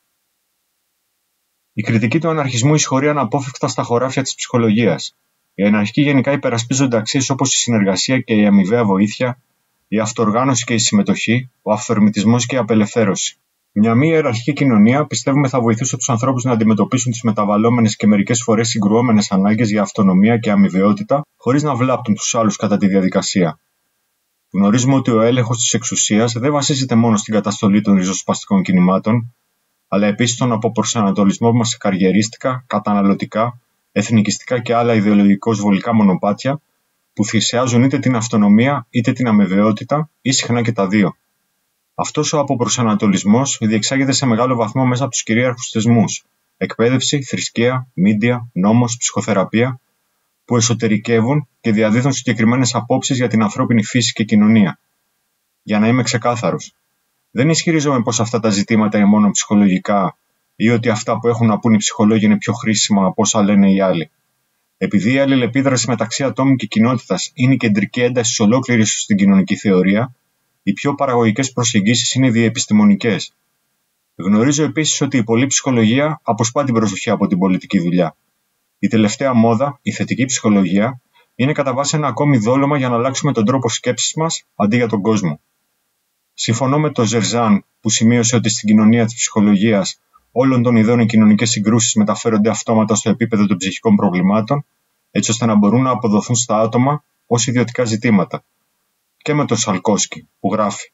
Η κριτική του αναρχισμού εισχωρεί αναπόφευκτα στα χωράφια της ψυχολογίας. Οι αναρχικοί γενικά υπερασπίζονται αξίες όπως η συνεργασία και η αμοιβαία βοήθεια, η αυτοοργάνωση και η συμμετοχή, ο αυθορμητισμός και η απελευθέρωση. Μια μη ιεραρχική κοινωνία πιστεύουμε θα βοηθούσε τους ανθρώπους να αντιμετωπίσουν τις μεταβαλλόμενες και μερικές φορές συγκρουόμενες ανάγκες για αυτονομία και αμοιβαιότητα, χωρίς να βλάπτουν τους άλλους κατά τη διαδικασία. Γνωρίζουμε ότι ο έλεγχος της εξουσίας δεν βασίζεται μόνο στην καταστολή των ριζοσπαστικών κινημάτων, αλλά επίσης στον αποπροσανατολισμό μας σε καριερίστικα, καταναλωτικά, εθνικιστικά και άλλα ιδεολογικώς βολικά μονοπάτια που θυσιάζουν είτε την αυτονομία είτε την αμοιβαιότητα ή συχνά και τα δύο. Αυτός ο αποπροσανατολισμός διεξάγεται σε μεγάλο βαθμό μέσα από τους κυρίαρχους θεσμούς, εκπαίδευση, θρησκεία, μίντια, νόμος, ψυχοθεραπεία, που εσωτερικεύουν και διαδίδουν συγκεκριμένες απόψεις για την ανθρώπινη φύση και κοινωνία. Για να είμαι ξεκάθαρος, δεν ισχυρίζομαι πως αυτά τα ζητήματα είναι μόνο ψυχολογικά ή ότι αυτά που έχουν να πούν οι ψυχολόγοι είναι πιο χρήσιμα από όσα λένε οι άλλοι. Επειδή η αλληλεπίδραση μεταξύ ατόμου και κοινότητας είναι η κεντρική ένταση της ολόκληρης στην κοινωνική θεωρία, οι πιο παραγωγικές προσεγγίσεις είναι διεπιστημονικές. Γνωρίζω επίσης ότι η πολλή ψυχολογία αποσπά την προσοχή από την πολιτική δουλειά. Η τελευταία μόδα, η θετική ψυχολογία, είναι κατά βάση ένα ακόμη δόλωμα για να αλλάξουμε τον τρόπο σκέψης μας αντί για τον κόσμο. Συμφωνώ με τον Ζερζάν που σημείωσε ότι στην κοινωνία της ψυχολογίας όλων των ειδών οι κοινωνικές συγκρούσεις μεταφέρονται αυτόματα στο επίπεδο των ψυχικών προβλημάτων, έτσι ώστε να μπορούν να αποδοθούν στα άτομα ως ιδιωτικά ζητήματα. Και με τον Σαλκόσκι, που γράφει: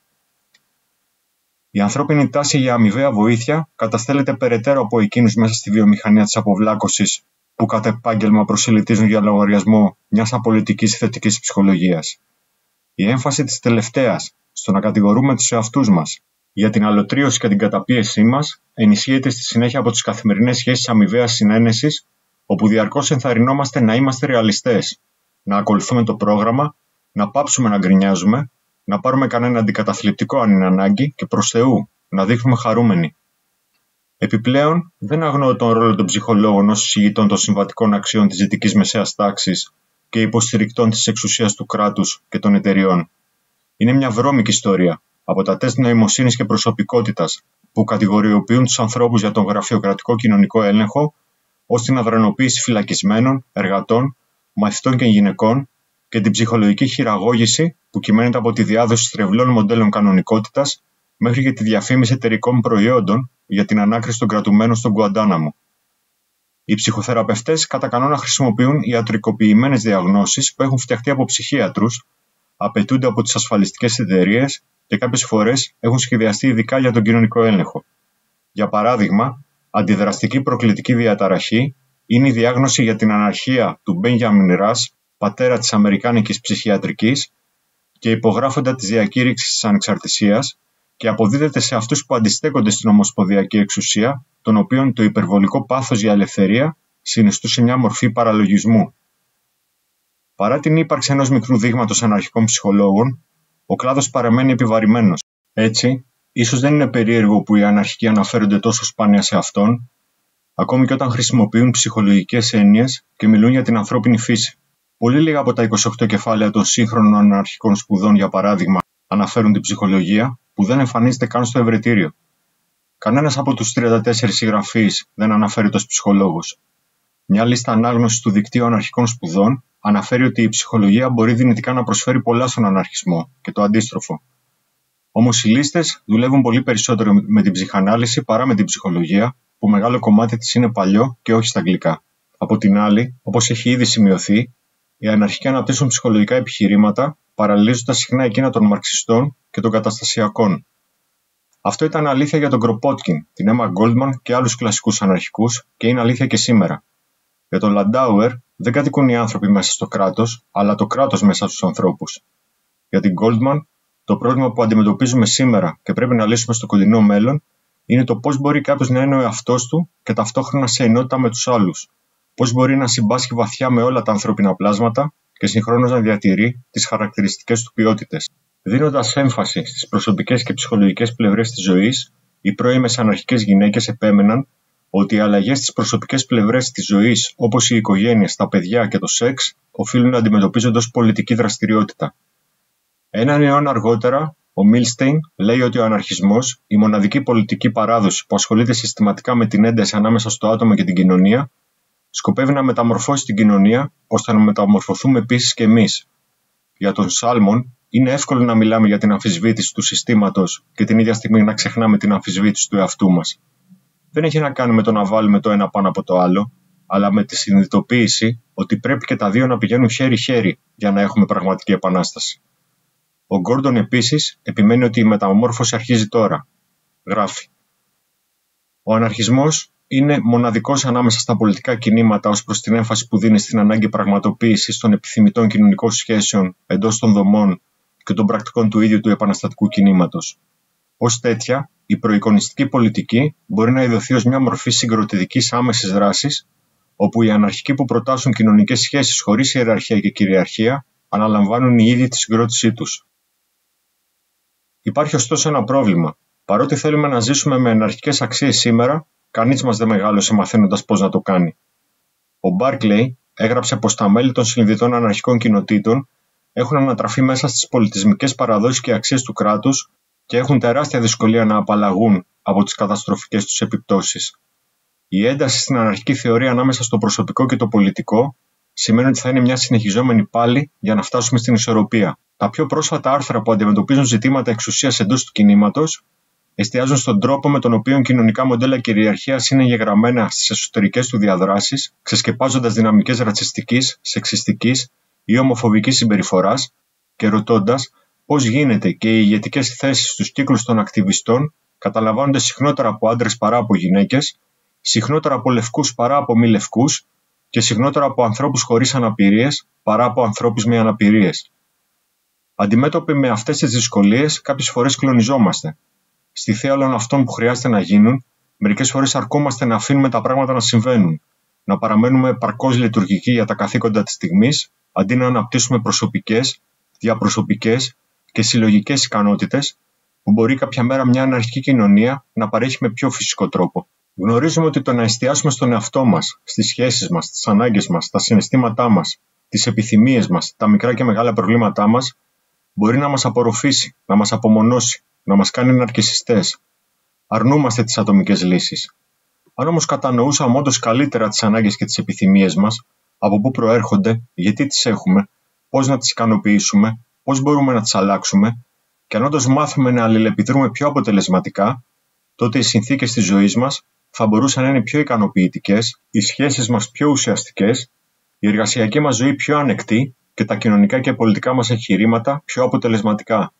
«Η ανθρώπινη τάση για αμοιβαία βοήθεια καταστέλλεται περαιτέρω από εκείνους μέσα στη βιομηχανία της αποβλάκωσης που κατά επάγγελμα προσελητίζουν για λογαριασμό μιας απολυτικής θετικής ψυχολογίας. Η έμφαση της τελευταίας στο να κατηγορούμε τους εαυτούς μας για την αλωτρίωση και την καταπίεσή μας ενισχύεται στη συνέχεια από τις καθημερινές σχέσεις αμοιβαίας συνένεσης, όπου διαρκώς ενθαρρυνόμαστε να είμαστε ρεαλιστές, να ακολουθούμε το πρόγραμμα, να πάψουμε να γκρινιάζουμε, να πάρουμε κανένα αντικαταθλιπτικό αν είναι ανάγκη και προς Θεού να δείχνουμε χαρούμενοι. Επιπλέον, δεν αγνοώ τον ρόλο των ψυχολόγων ως εισηγητών των συμβατικών αξιών της δυτικής μεσαίας τάξης και υποστηρικτών της εξουσίας του κράτους και των εταιριών. Είναι μια βρώμικη ιστορία από τα τεστ νοημοσύνης και προσωπικότητας που κατηγοριοποιούν τους ανθρώπους για τον γραφειοκρατικό κοινωνικό έλεγχο, ως την αδρανοποίηση φυλακισμένων, εργατών, μαθητών και γυναικών και την ψυχολογική χειραγώγηση που κυμαίνεται από τη διάδοση στρεβλών μοντέλων κανονικότητας μέχρι και τη διαφήμιση εταιρικών προϊόντων για την ανάκριση των κρατουμένων στον Γκουαντάναμο. Οι ψυχοθεραπευτές κατά κανόνα χρησιμοποιούν ιατρικοποιημένες διαγνώσεις που έχουν φτιαχτεί από ψυχίατρους, απαιτούνται από τις ασφαλιστικές εταιρείες και κάποιες φορές έχουν σχεδιαστεί ειδικά για τον κοινωνικό έλεγχο. Για παράδειγμα, αντιδραστική προκλητική διαταραχή είναι η διάγνωση για την αναρχία του Μπένιαμιν Ρας, πατέρα της αμερικάνικης ψυχιατρικής και υπογράφοντα της διακήρυξης της ανεξαρτησίας, και αποδίδεται σε αυτούς που αντιστέκονται στην ομοσπονδιακή εξουσία, των οποίων το υπερβολικό πάθος για ελευθερία συνιστούσε μια μορφή παραλογισμού. Παρά την ύπαρξη ενός μικρού δείγματος αναρχικών ψυχολόγων, ο κλάδος παραμένει επιβαρημένος. Έτσι, ίσως δεν είναι περίεργο που οι αναρχικοί αναφέρονται τόσο σπάνια σε αυτόν, ακόμη και όταν χρησιμοποιούν ψυχολογικές έννοιες και μιλούν για την ανθρώπινη φύση. Πολύ λίγα από τα είκοσι οκτώ κεφάλαια των σύγχρονων αναρχικών σπουδών, για παράδειγμα, αναφέρουν την ψυχολογία, που δεν εμφανίζεται καν στο ευρετήριο. Κανένας από τους τριάντα τέσσερις συγγραφείς δεν αναφέρει ως ψυχολόγος. Μια λίστα ανάγνωσης του δικτύου αναρχικών σπουδών αναφέρει ότι η ψυχολογία μπορεί δυνητικά να προσφέρει πολλά στον αναρχισμό και το αντίστροφο. Όμως οι λίστες δουλεύουν πολύ περισσότερο με την ψυχανάλυση παρά με την ψυχολογία, που μεγάλο κομμάτι της είναι παλιό και όχι στα αγγλικά. Από την άλλη, όπως έχει ήδη σημειωθεί, οι αναρχικοί αναπτύσσουν ψυχολογικά επιχειρήματα, παραλληλίζοντας συχνά εκείνα των μαρξιστών και των καταστασιακών. Αυτό ήταν αλήθεια για τον Κροπότκιν, την Έμα Γκόλτμαν και άλλους κλασικούς αναρχικούς και είναι αλήθεια και σήμερα. Για τον Λαντάουερ δεν κατοικούν οι άνθρωποι μέσα στο κράτος, αλλά το κράτος μέσα στους ανθρώπους. Για την Γκόλτμαν, το πρόβλημα που αντιμετωπίζουμε σήμερα και πρέπει να λύσουμε στο κοντινό μέλλον είναι το πώς μπορεί κάποιος να είναι ο εαυτός του και ταυτόχρονα σε ενότητα με τους άλλους. Πώς μπορεί να συμπάσχει βαθιά με όλα τα ανθρώπινα πλάσματα και συγχρόνως να διατηρεί τις χαρακτηριστικές του ποιότητες. Δίνοντας έμφαση στις προσωπικές και ψυχολογικές πλευρές της ζωής, οι πρώιμες αναρχικές γυναίκες επέμεναν ότι οι αλλαγές στις προσωπικές πλευρές της ζωής, όπως η οικογένεια, τα παιδιά και το σεξ, οφείλουν να αντιμετωπίζονται ως πολιτική δραστηριότητα. Έναν αιώνα αργότερα, ο Μίλστεϊν λέει ότι ο αναρχισμός, η μοναδική πολιτική παράδοση που ασχολείται συστηματικά με την ένταση ανάμεσα στο άτομο και την κοινωνία, σκοπεύει να μεταμορφώσει την κοινωνία ώστε να μεταμορφωθούμε επίσης και εμείς. Για τον Σάλμον, είναι εύκολο να μιλάμε για την αμφισβήτηση του συστήματος και την ίδια στιγμή να ξεχνάμε την αμφισβήτηση του εαυτού μας. Δεν έχει να κάνει με το να βάλουμε το ένα πάνω από το άλλο, αλλά με τη συνειδητοποίηση ότι πρέπει και τα δύο να πηγαίνουν χέρι-χέρι για να έχουμε πραγματική επανάσταση. Ο Γκόρντον επίσης επιμένει ότι η μεταμόρφωση αρχίζει τώρα. Γράφει: «Ο αναρχισμός είναι μοναδικός ανάμεσα στα πολιτικά κινήματα ως προς την έμφαση που δίνει στην ανάγκη πραγματοποίησης των επιθυμητών κοινωνικών σχέσεων εντός των δομών και των πρακτικών του ίδιου του επαναστατικού κινήματος. Ως τέτοια, η προεικονιστική πολιτική μπορεί να ειδωθεί ως μια μορφή συγκροτητικής άμεσης δράσης, όπου οι αναρχικοί που προτάσσουν κοινωνικές σχέσεις χωρίς ιεραρχία και κυριαρχία αναλαμβάνουν οι ίδιοι τη συγκρότησή τους. Υπάρχει ωστόσο ένα πρόβλημα. Παρότι θέλουμε να ζήσουμε με αναρχικές αξίες σήμερα, Κανείς μας δεν μεγάλωσε μαθαίνοντας πώς να το κάνει. Ο Μπάρκλεϊ έγραψε πως τα μέλη των συνειδητών αναρχικών κοινοτήτων έχουν ανατραφεί μέσα στις πολιτισμικές παραδόσεις και αξίες του κράτους και έχουν τεράστια δυσκολία να απαλλαγούν από τις καταστροφικές τους επιπτώσεις. Η ένταση στην αναρχική θεωρία ανάμεσα στο προσωπικό και το πολιτικό σημαίνει ότι θα είναι μια συνεχιζόμενη πάλη για να φτάσουμε στην ισορροπία. Τα πιο πρόσφατα άρθρα που αντιμετωπίζουν ζητήματα εξουσίας εντός του κινήματος εστιάζουν στον τρόπο με τον οποίο κοινωνικά μοντέλα κυριαρχίας είναι εγγεγραμμένα στις εσωτερικές του διαδράσεις, ξεσκεπάζοντας δυναμικές ρατσιστικής, σεξιστικής ή ομοφοβικής συμπεριφοράς και ρωτώντας πώς γίνεται και οι ηγετικές θέσεις στους κύκλους των ακτιβιστών καταλαμβάνονται συχνότερα από άντρες παρά από γυναίκες, συχνότερα από λευκούς παρά από μη λευκούς και συχνότερα από ανθρώπους χωρίς αναπηρίες παρά από ανθρώπους με αναπηρίες. Αντιμέτωποι με αυτές τις δυσκολίες, κάποιες φορές κλονιζόμαστε. Στη θέα όλων αυτών που χρειάζεται να γίνουν, μερικές φορές αρκούμαστε να αφήνουμε τα πράγματα να συμβαίνουν, να παραμένουμε επαρκώς λειτουργικοί για τα καθήκοντα της στιγμής, αντί να αναπτύσσουμε προσωπικές, διαπροσωπικές και συλλογικές ικανότητες που μπορεί κάποια μέρα μια αναρχική κοινωνία να παρέχει με πιο φυσικό τρόπο. Γνωρίζουμε ότι το να εστιάσουμε στον εαυτό μας, στις σχέσεις μας, στις ανάγκες μας, τα συναισθήματά μας, τις επιθυμίες μας, τα μικρά και μεγάλα προβλήματά μας, μπορεί να μας απορροφήσει, να μας απομονώσει, να μας κάνει ναρκισσιστές. Αρνούμαστε τις ατομικές λύσεις. Αν όμως κατανοούσαμε όντως καλύτερα τις ανάγκες και τις επιθυμίες μας, από πού προέρχονται, γιατί τις έχουμε, πώς να τις ικανοποιήσουμε, πώς μπορούμε να τις αλλάξουμε, και αν όντως μάθουμε να αλληλεπιδρούμε πιο αποτελεσματικά, τότε οι συνθήκες της ζωής μας θα μπορούσαν να είναι πιο ικανοποιητικές, οι σχέσεις μας πιο ουσιαστικές, η εργασιακή μας ζωή πιο ανεκτή και τα κοινωνικά και πολιτικά μας εγχειρήματα πιο αποτελεσματικά.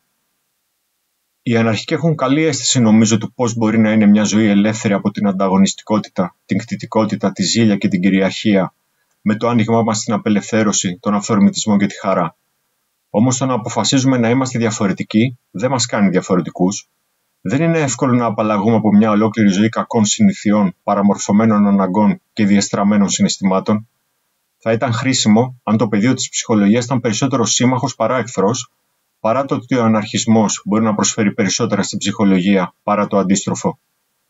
Οι αναρχικοί έχουν καλή αίσθηση, νομίζω, του πώς μπορεί να είναι μια ζωή ελεύθερη από την ανταγωνιστικότητα, την κτητικότητα, τη ζήλια και την κυριαρχία, με το άνοιγμά μας στην απελευθέρωση, τον αυθορμητισμό και τη χαρά. Όμως το να αποφασίζουμε να είμαστε διαφορετικοί δεν μας κάνει διαφορετικούς. Δεν είναι εύκολο να απαλλαγούμε από μια ολόκληρη ζωή κακών συνηθιών, παραμορφωμένων αναγκών και διεστραμμένων συναισθημάτων. Θα ήταν χρήσιμο αν το πεδίο της ψυχολογίας ήταν περισσότερο σύμμαχος παρά εχθρός, παρά το ότι ο αναρχισμός μπορεί να προσφέρει περισσότερα στην ψυχολογία παρά το αντίστροφο.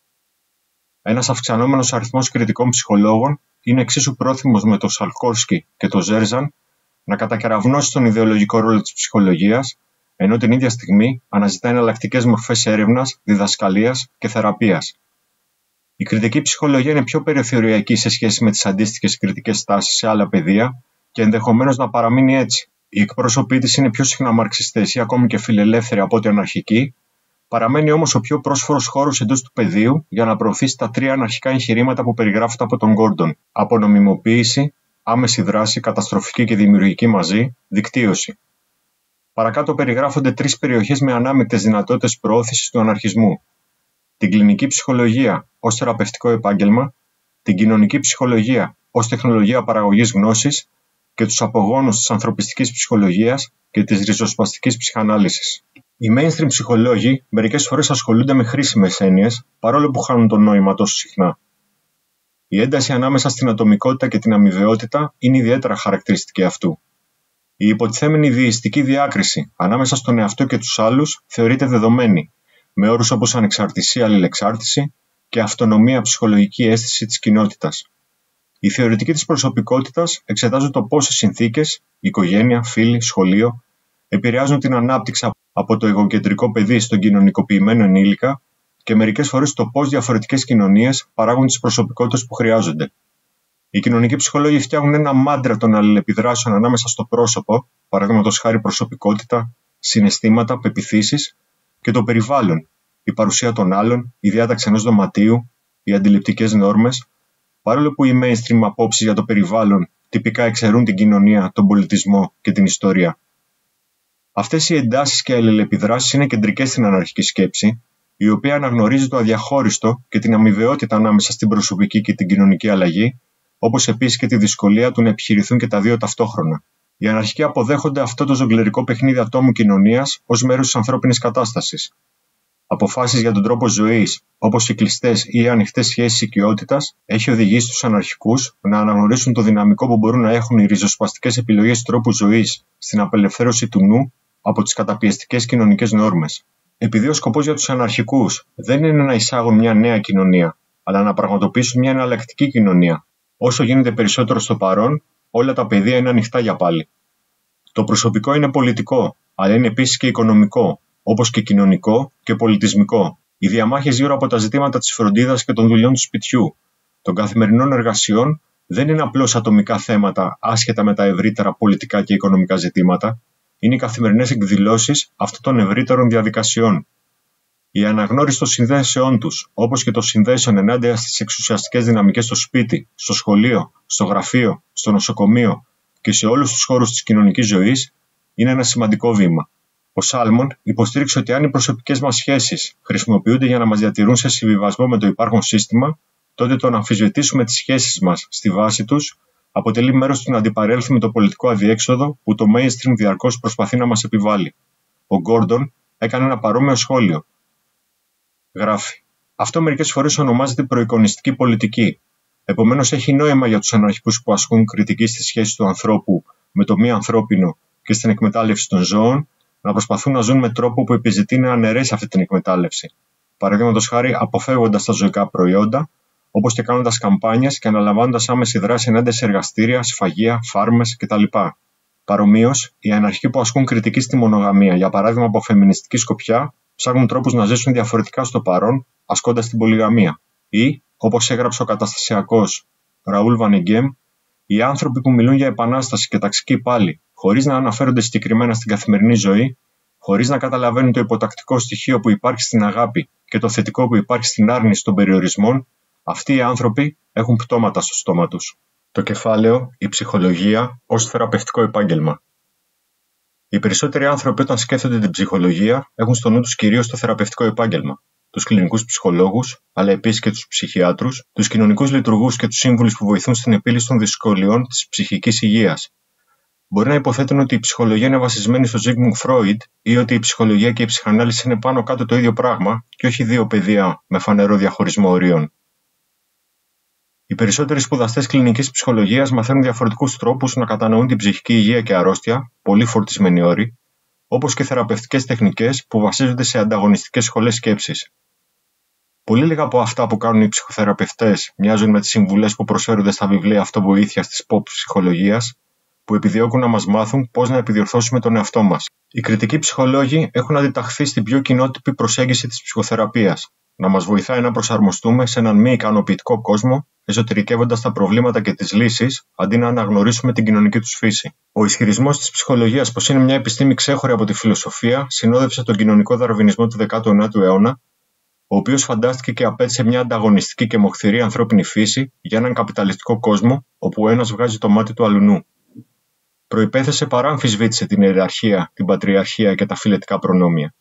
Ένας αυξανόμενος αριθμός κριτικών ψυχολόγων είναι εξίσου πρόθυμος με τον Σαλκόφσκι και τον Ζέρζαν να κατακεραυνώσει τον ιδεολογικό ρόλο της ψυχολογίας, ενώ την ίδια στιγμή αναζητά εναλλακτικές μορφές έρευνας, διδασκαλίας και θεραπείας. Η κριτική ψυχολογία είναι πιο περιθωριακή σε σχέση με τις αντίστοιχες κριτικές τάσεις σε άλλα πεδία και ενδεχομένως να παραμείνει έτσι. Οι εκπρόσωποι της είναι πιο συχνά μαρξιστές ή ακόμη και φιλελεύθεροι από ό,τι αναρχικοί, παραμένει όμως ο πιο πρόσφορος χώρος εντός του πεδίου για να προωθήσει τα τρία αναρχικά εγχειρήματα που περιγράφονται από τον Γκόρντον: απονομιμοποίηση, άμεση δράση, καταστροφική και δημιουργική μαζί, δικτύωση. Παρακάτω περιγράφονται τρεις περιοχές με ανάμεικτες δυνατότητες προώθησης του αναρχισμού: την κλινική ψυχολογία ως θεραπευτικό επάγγελμα, την κοινωνική ψυχολογία ως τεχνολογία παραγωγής γνώσης και τους απογόνους της ανθρωπιστικής ψυχολογίας και της ριζοσπαστικής ψυχανάλυσης. Οι mainstream ψυχολόγοι μερικές φορές ασχολούνται με χρήσιμες έννοιες, παρόλο που χάνουν το νόημα τόσο συχνά. Η ένταση ανάμεσα στην ατομικότητα και την αμοιβαιότητα είναι ιδιαίτερα χαρακτηριστική αυτού. Η υποτιθέμενη δεϊστική διάκριση ανάμεσα στον εαυτό και τους άλλους θεωρείται δεδομένη, με όρους όπως ανεξαρτησία, αλληλεξάρτηση και αυτονομία ψυχολογική αίσθηση της κοινότητας. Οι θεωρητικοί της προσωπικότητας εξετάζουν το πώς οι συνθήκες, οικογένεια, φίλοι, σχολείο, επηρεάζουν την ανάπτυξη από το εγωκεντρικό παιδί στον κοινωνικοποιημένο ενήλικα και μερικές φορές το πώς διαφορετικές κοινωνίες παράγουν τις προσωπικότητες που χρειάζονται. Οι κοινωνικοί ψυχολόγοι φτιάχνουν ένα μάντρα των αλληλεπιδράσεων ανάμεσα στο πρόσωπο, παραδείγματος χάρη προσωπικότητα, συναισθήματα, πεποιθήσεις, και το περιβάλλον, η παρουσία των άλλων, η διάταξη ενός δωματίου, οι αντιληπτικές νόρμες, παρόλο που οι mainstream απόψεις για το περιβάλλον τυπικά εξαιρούν την κοινωνία, τον πολιτισμό και την ιστορία. Αυτές οι εντάσεις και αλληλεπιδράσεις είναι κεντρικές στην αναρχική σκέψη, η οποία αναγνωρίζει το αδιαχώριστο και την αμοιβαιότητα ανάμεσα στην προσωπική και την κοινωνική αλλαγή, όπως επίσης και τη δυσκολία του να επιχειρηθούν και τα δύο ταυτόχρονα. Οι αναρχικοί αποδέχονται αυτό το ζογκλερικό παιχνίδι ατόμου κοινωνίας ως μέρος της ανθρώπινης κατάστασης. Αποφάσεις για τον τρόπο ζωής, όπως οι κλειστές ή ανοιχτές σχέσεις οικειότητας, έχει οδηγήσει τους αναρχικούς να αναγνωρίσουν το δυναμικό που μπορούν να έχουν οι ριζοσπαστικές επιλογές τρόπου ζωής στην απελευθέρωση του νου από τις καταπιεστικές κοινωνικές νόρμες. Επειδή ο σκοπός για τους αναρχικούς δεν είναι να εισάγουν μια νέα κοινωνία, αλλά να πραγματοποιήσουν μια εναλλακτική κοινωνία. Όσο γίνεται περισσότερο στο παρόν, όλα τα πεδία είναι ανοιχτά για πάλι. Το προσωπικό είναι πολιτικό, αλλά είναι επίσης και οικονομικό, όπως και κοινωνικό και πολιτισμικό. Οι διαμάχες γύρω από τα ζητήματα της φροντίδας και των δουλειών του σπιτιού, των καθημερινών εργασιών, δεν είναι απλώς ατομικά θέματα άσχετα με τα ευρύτερα πολιτικά και οικονομικά ζητήματα, είναι οι καθημερινές εκδηλώσεις αυτών των ευρύτερων διαδικασιών. Η αναγνώριση των συνδέσεών τους, όπως και των συνδέσεων ενάντια στις εξουσιαστικές δυναμικές στο σπίτι, στο σχολείο, στο γραφείο, στο νοσοκομείο και σε όλους τους χώρους της κοινωνικής ζωής, είναι ένα σημαντικό βήμα. Ο Σάλμον υποστήριξε ότι αν οι προσωπικές μας σχέσεις χρησιμοποιούνται για να μας διατηρούν σε συμβιβασμό με το υπάρχον σύστημα, τότε το να αμφισβητήσουμε τις σχέσεις μας στη βάση τους αποτελεί μέρος του να αντιπαρέλθουμε το πολιτικό αδιέξοδο που το mainstream διαρκώς προσπαθεί να μας επιβάλλει. Ο Γκόρντον έκανε ένα παρόμοιο σχόλιο. Γράφει: Αυτό μερικές φορές ονομάζεται προεικονιστική πολιτική. Επομένως, έχει νόημα για τους αναρχικούς που ασκούν κριτική στη σχέση του ανθρώπου με το μη ανθρώπινο και στην εκμετάλλευση των ζώων να προσπαθούν να ζουν με τρόπο που επιζητεί να αναιρέσει αυτή την εκμετάλλευση. Παραδείγματος χάρη, αποφεύγοντας τα ζωικά προϊόντα, όπως και κάνοντας καμπάνιες και αναλαμβάνοντας άμεση δράση ενάντια σε εργαστήρια, σφαγεία, φάρμες κτλ. Παρομοίως, οι αναρχικοί που ασκούν κριτική στη μονογαμία, για παράδειγμα από φεμινιστική σκοπιά, ψάχνουν τρόπους να ζήσουν διαφορετικά στο παρόν, ασκώντας την πολυγαμία. Ή, όπως έγραψε ο καταστασιακός Ραούλ Βανεγκέμ, οι άνθρωποι που μιλούν για επανάσταση και ταξική πάλι, χωρίς να αναφέρονται συγκεκριμένα στην καθημερινή ζωή, χωρίς να καταλαβαίνουν το υποτακτικό στοιχείο που υπάρχει στην αγάπη και το θετικό που υπάρχει στην άρνηση των περιορισμών, αυτοί οι άνθρωποι έχουν πτώματα στο στόμα τους. Το κεφάλαιο «Η ψυχολογία ως θεραπευτικό επάγγελμα». Οι περισσότεροι άνθρωποι, όταν σκέφτονται την ψυχολογία, έχουν στο νου τους κυρίως το θεραπευτικό επάγγελμα. Τους κλινικούς ψυχολόγους, αλλά επίσης και τους ψυχιάτρους, τους κοινωνικούς λειτουργούς και τους σύμβουλους που βοηθούν στην επίλυση των δυσκολιών της ψυχικής υγείας. Μπορεί να υποθέτουν ότι η ψυχολογία είναι βασισμένη στο Sigmund Freud ή ότι η ψυχολογία και η ψυχανάλυση είναι πάνω κάτω το ίδιο πράγμα και όχι δύο πεδία με φανερό διαχωρισμό ορίων. Οι περισσότεροι σπουδαστές κλινικής ψυχολογίας μαθαίνουν διαφορετικούς τρόπους να κατανοούν την ψυχική υγεία και αρρώστια, πολύ φορτισμένοι όροι, όπως και θεραπευτικές τεχνικές που βασίζονται σε ανταγωνιστικές σχολές σκέψης. Πολύ λίγα από αυτά που κάνουν οι ψυχοθεραπευτές μοιάζουν με τις συμβουλές που προσφέρονται στα βιβλία αυτοβοήθειας της pop ψυχολογίας, που επιδιώκουν να μας μάθουν πώς να επιδιορθώσουμε τον εαυτό μας. Οι κριτικοί ψυχολόγοι έχουν αντιταχθεί στην πιο κοινότυπη προσέγγιση της ψυχοθεραπείας, να μας βοηθάει να προσαρμοστούμε σε έναν μη ικανοποιητικό κόσμο, εσωτερικεύοντας τα προβλήματα και τις λύσεις, αντί να αναγνωρίσουμε την κοινωνική τους φύση. Ο ισχυρισμός της ψυχολογίας πως είναι μια επιστήμη ξέχωρη από τη φιλοσοφία συνόδευσε τον κοινωνικό δαρβινισμό του δέκατου ενάτου αιώνα, ο οποίος φαντάστηκε και απέτησε μια ανταγωνιστική και μοχθηρή ανθρώπινη φύση για έναν καπιταλιστικό κόσμο, όπου ο ένας βγάζει το μάτι του αλουνού. Προϋπέθεσε παρά αμφισβήτησε την ιεραρχία, την πατριαρχία και τα φιλετικά προνόμια.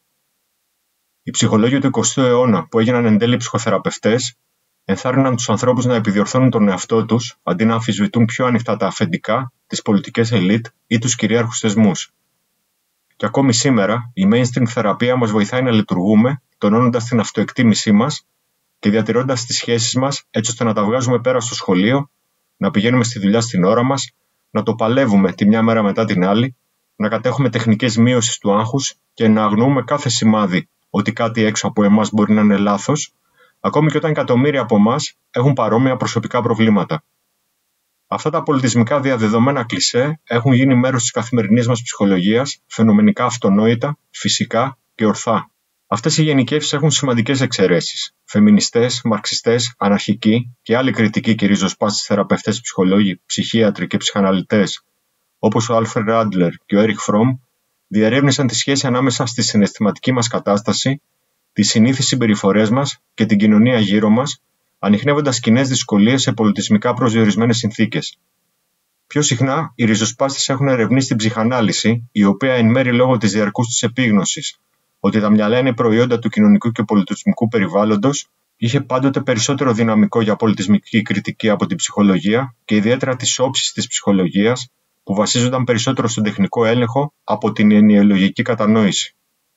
Οι ψυχολόγοι του εικοστού αιώνα, που έγιναν εν τέλει ψυχοθεραπευτές, ενθάρρυναν τους ανθρώπους να επιδιορθώνουν τον εαυτό τους, αντί να αμφισβητούν πιο ανοιχτά τα αφεντικά, τις πολιτικές ελίτ ή τους κυρίαρχους θεσμούς. Και ακόμη σήμερα, η mainstream θεραπεία μας βοηθάει να λειτουργούμε, τονώνοντας την αυτοεκτίμησή μας και διατηρώντας τις σχέσεις μας έτσι ώστε να τα βγάζουμε πέρα στο σχολείο, να πηγαίνουμε στη δουλειά στην ώρα μας, να το παλεύουμε τη μια μέρα μετά την άλλη, να κατέχουμε τεχνικές μείωσης του άγχους και να αγνοούμε κάθε σημάδι ότι κάτι έξω από εμάς μπορεί να είναι λάθος, ακόμη και όταν εκατομμύρια από εμάς έχουν παρόμοια προσωπικά προβλήματα. Αυτά τα πολιτισμικά διαδεδομένα κλισέ έχουν γίνει μέρος της καθημερινής μας ψυχολογίας, φαινομενικά αυτονόητα, φυσικά και ορθά. Αυτές οι γενικεύσεις έχουν σημαντικές εξαιρέσεις. Φεμινιστές, μαρξιστές, αναρχικοί και άλλοι κριτικοί και ριζοσπάστες θεραπευτές, ψυχολόγοι, ψυχίατροι και ψυχαναλυτές, όπως ο Άλφρεντ Άντλερ και ο Έριχ Φρόμ, διερεύνησαν τη σχέση ανάμεσα στη συναισθηματική μας κατάσταση, τις συνήθεις συμπεριφορές μας και την κοινωνία γύρω μας, ανιχνεύοντας κοινές δυσκολίες σε πολιτισμικά προσδιορισμένες συνθήκες. Πιο συχνά, οι ριζοσπάστες έχουν ερευνήσει την ψυχανάλυση, η οποία εν μέρει λόγω της διαρκούς της επίγνωσης ότι τα μυαλά είναι προϊόντα του κοινωνικού και πολιτισμικού περιβάλλοντος, είχε πάντοτε περισσότερο δυναμικό για πολιτισμική κριτική από την ψυχολογία και ιδιαίτερα τις όψεις της ψυχολογίας, που βασίζονταν περισσότερο στον τεχνικό έλεγχο από την ενοιολογική κατανόηση.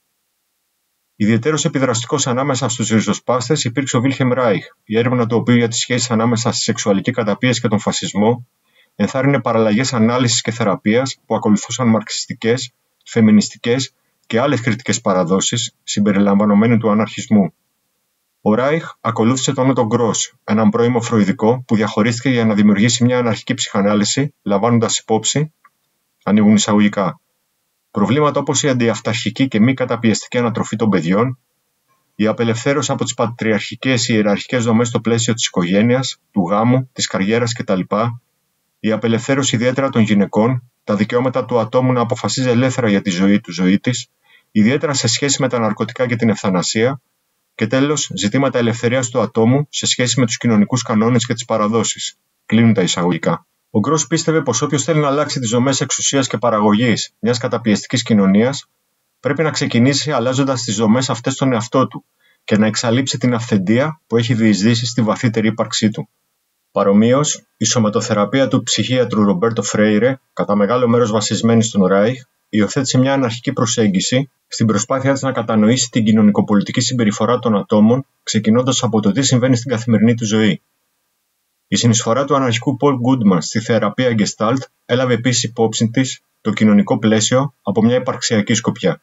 Ιδιαιτέρως επιδραστικός ανάμεσα στους ριζοσπάστες υπήρξε ο Βίλχεμ Ράιχ, η έρευνα του οποίου για τις σχέσεις ανάμεσα στη σεξουαλική καταπίεση και τον φασισμό ενθάρρυνε παραλλαγές ανάλυσης και θεραπείας που ακολουθούσαν μαρξιστικές, φεμινιστικές και άλλες κριτικές παραδόσεις συμπεριλαμβανομένου του αναρχισμού. Ο Ράιχ ακολούθησε τον Ότο Γκρός, έναν πρώιμο φροηδικό που διαχωρίστηκε για να δημιουργήσει μια αναρχική ψυχανάλυση, λαμβάνοντας υπόψη, ανοίγουν εισαγωγικά, προβλήματα όπως η αντιαυταρχική και μη καταπιεστική ανατροφή των παιδιών, η απελευθέρωση από τις πατριαρχικές ιεραρχικές δομές στο πλαίσιο της οικογένειας, του γάμου, της καριέρας κτλ., η απελευθέρωση ιδιαίτερα των γυναικών, τα δικαιώματα του ατόμου να αποφασίζει ελεύθερα για τη ζωή του ζωή της, ιδιαίτερα σε σχέση με τα ναρκωτικά και την ευθανασία, και τέλος, ζητήματα ελευθερίας του ατόμου σε σχέση με τους κοινωνικούς κανόνες και τις παραδόσεις. Κλείνουν τα εισαγωγικά. Ο Γκρός πίστευε πως όποιος θέλει να αλλάξει τις δομές εξουσίας και παραγωγής μιας καταπιεστικής κοινωνίας, πρέπει να ξεκινήσει αλλάζοντας τις δομές αυτές στον εαυτό του και να εξαλείψει την αυθεντία που έχει διεισδύσει στη βαθύτερη ύπαρξή του. Παρομοίως, η σωματοθεραπεία του ψυχίατρου Ρομπέρτο Φρέιρε, κατά μεγάλο μέρος βασισμένη στον Ράιχ, υιοθέτησε μια αναρχική προσέγγιση στην προσπάθειά της να κατανοήσει την κοινωνικοπολιτική συμπεριφορά των ατόμων, ξεκινώντας από το τι συμβαίνει στην καθημερινή του ζωή. Η συνεισφορά του αναρχικού Πολ Γκούντμαν στη θεραπεία Gestalt έλαβε επίσης υπόψη της το κοινωνικό πλαίσιο από μια υπαρξιακή σκοπιά.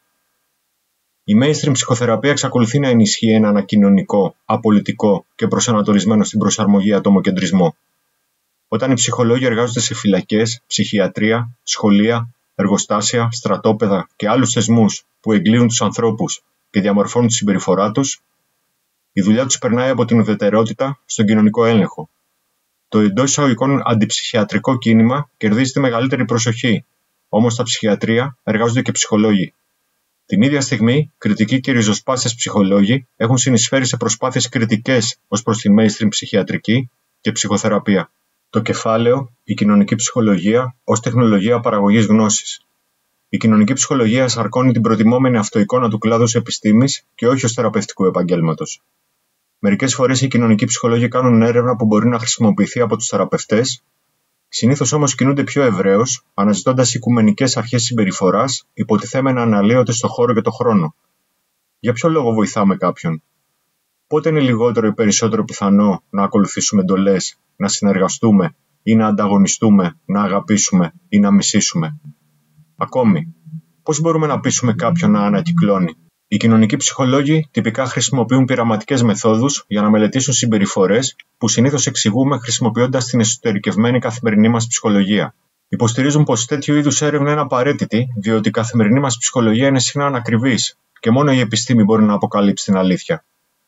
Η mainstream ψυχοθεραπεία εξακολουθεί να ενισχύει ένα ανακοινωνικό, απολυτικό και προσανατολισμένο στην προσαρμογή ατομοκεντρισμό. Όταν οι ψυχολόγοι εργάζονται σε φυλακές, ψυχιατρία, σχολεία, εργοστάσια, στρατόπεδα και άλλους θεσμούς που εγκλείουν τους ανθρώπους και διαμορφώνουν τη συμπεριφορά τους, η δουλειά τους περνάει από την ουδετερότητα στον κοινωνικό έλεγχο. Το εντός εισαγωγικών αντιψυχιατρικό κίνημα κερδίζει τη μεγαλύτερη προσοχή, όμως στα ψυχιατρία εργάζονται και ψυχολόγοι. Την ίδια στιγμή, κριτικοί και ριζοσπάστες ψυχολόγοι έχουν συνεισφέρει σε προσπάθειες κριτικές ως προς τη mainstream ψυχιατρική και ψυχοθεραπεία. Το κεφάλαιο, η κοινωνική ψυχολογία ως τεχνολογία παραγωγής γνώσης. Η κοινωνική ψυχολογία σαρκώνει την προτιμόμενη αυτοεικόνα του κλάδου της επιστήμης και όχι ως θεραπευτικού επαγγέλματος. Μερικές φορές οι κοινωνικοί ψυχολόγοι κάνουν έρευνα που μπορεί να χρησιμοποιηθεί από τους θεραπευτές, συνήθως όμως κινούνται πιο ευρέως, αναζητώντας οικουμενικές αρχές συμπεριφοράς, υποτιθέμενα αναλύονται στο χώρο και το χρόνο. Για ποιο λόγο βοηθάμε κάποιον? Πότε είναι λιγότερο ή περισσότερο πιθανό να ακολουθήσουμε εντολές, να συνεργαστούμε ή να ανταγωνιστούμε, να αγαπήσουμε ή να μισήσουμε? Ακόμη, πώς μπορούμε να πείσουμε κάποιον να ανακυκλώνει? Οι κοινωνικοί ψυχολόγοι τυπικά χρησιμοποιούν πειραματικές μεθόδους για να μελετήσουν συμπεριφορές που συνήθως εξηγούμε χρησιμοποιώντας την εσωτερικευμένη καθημερινή μας ψυχολογία. Υποστηρίζουν πως τέτοιου είδους έρευνα είναι απαραίτητη, διότι η καθημερινή μας ψυχολογία είναι συχνά ανακριβής και μόνο η επιστήμη μπορεί να αποκαλύψει την αλήθεια.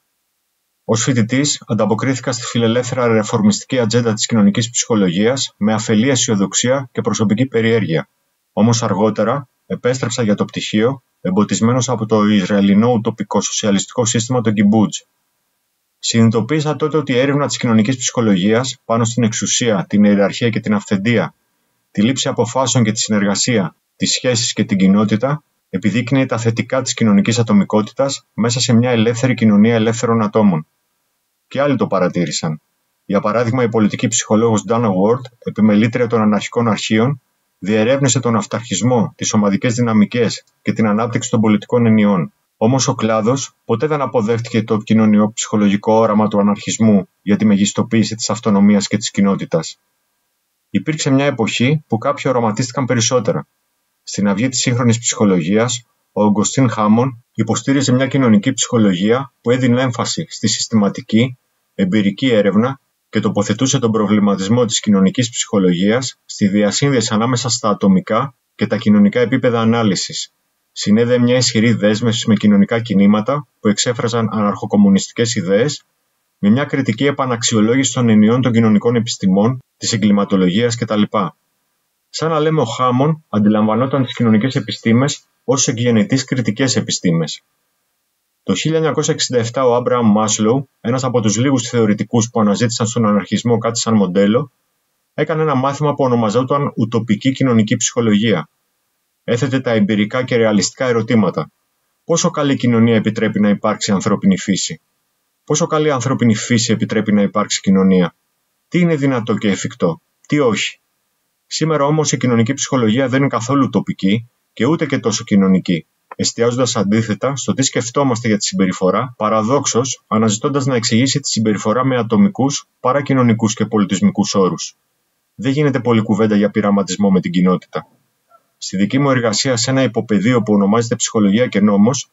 Ως φοιτητής, ανταποκρίθηκα στη φιλελεύθερα ρεφορμιστική ατζέντα της κοινωνικής ψυχολογίας με αφελή αισιοδοξία και προσωπική περιέργεια. Όμως αργότερα επέστρεψα για το πτυχίο, εμποτισμένος από το Ισραηλινό ουτοπικό σοσιαλιστικό σύστημα, το Κιμπούτζ. Συνειδητοποίησα τότε ότι η έρευνα της κοινωνικής ψυχολογίας πάνω στην εξουσία, την ιεραρχία και την αυθεντία, τη λήψη αποφάσεων και τη συνεργασία, τις σχέσεις και την κοινότητα, επιδείκνυε τα θετικά της κοινωνικής ατομικότητας μέσα σε μια ελεύθερη κοινωνία ελεύθερων ατόμων. Και άλλοι το παρατήρησαν. Για παράδειγμα, η πολιτική ψυχολόγος Dana Ward, επιμελήτρια των αναρχικών αρχείων, διερεύνησε τον αυταρχισμό, τις ομαδικές δυναμικές και την ανάπτυξη των πολιτικών ενιών. Όμως ο κλάδος ποτέ δεν αποδέχτηκε το κοινωνιο-ψυχολογικό όραμα του αναρχισμού για τη μεγιστοποίηση της αυτονομίας και της κοινότητας. Υπήρξε μια εποχή που κάποιοι οραματίστηκαν περισσότερα. Στην αυγή της σύγχρονης ψυχολογίας, ο Ογκοστίν Χάμον υποστήριζε μια κοινωνική ψυχολογία που έδινε έμφαση στη συστηματική, εμπειρική έρευνα και τοποθετούσε τον προβληματισμό της κοινωνικής ψυχολογίας στη διασύνδεση ανάμεσα στα ατομικά και τα κοινωνικά επίπεδα ανάλυσης. Συνέδεε μια ισχυρή δέσμευση με κοινωνικά κινήματα που εξέφραζαν αναρχοκομμουνιστικές ιδέες, με μια κριτική επαναξιολόγηση των ενιών των κοινωνικών επιστημών, της εγκληματολογίας κτλ. Σαν να λέμε, ο Χάμον αντιλαμβανόταν τις κοινωνικές επιστήμες ως εκγενετείς κριτικές επιστήμες. Το χίλια εννιακόσια εξήντα επτά ο Άμπρααμ Μάσλοου, ένας από τους λίγους θεωρητικούς που αναζήτησαν στον αναρχισμό κάτι σαν μοντέλο, έκανε ένα μάθημα που ονομαζόταν ουτοπική κοινωνική ψυχολογία. Έθετε τα εμπειρικά και ρεαλιστικά ερωτήματα. Πόσο καλή κοινωνία επιτρέπει να υπάρξει ανθρώπινη φύση? Πόσο καλή ανθρώπινη φύση επιτρέπει να υπάρξει κοινωνία? Τι είναι δυνατό και εφικτό? Τι όχι? Σήμερα όμως η κοινωνική ψυχολογία δεν είναι καθόλου ουτοπική και ούτε και τόσο κοινωνική, εστιάζοντας αντίθετα στο τι σκεφτόμαστε για τη συμπεριφορά, παραδόξως αναζητώντας να εξηγήσει τη συμπεριφορά με ατομικούς, παρακοινωνικούς και πολιτισμικούς όρους. Δεν γίνεται πολλή κουβέντα για πειραματισμό με την κοινότητα. Στη δική μου εργασία σε ένα υποπεδίο που ονομάζεται Ψυχολογία και Νόμος,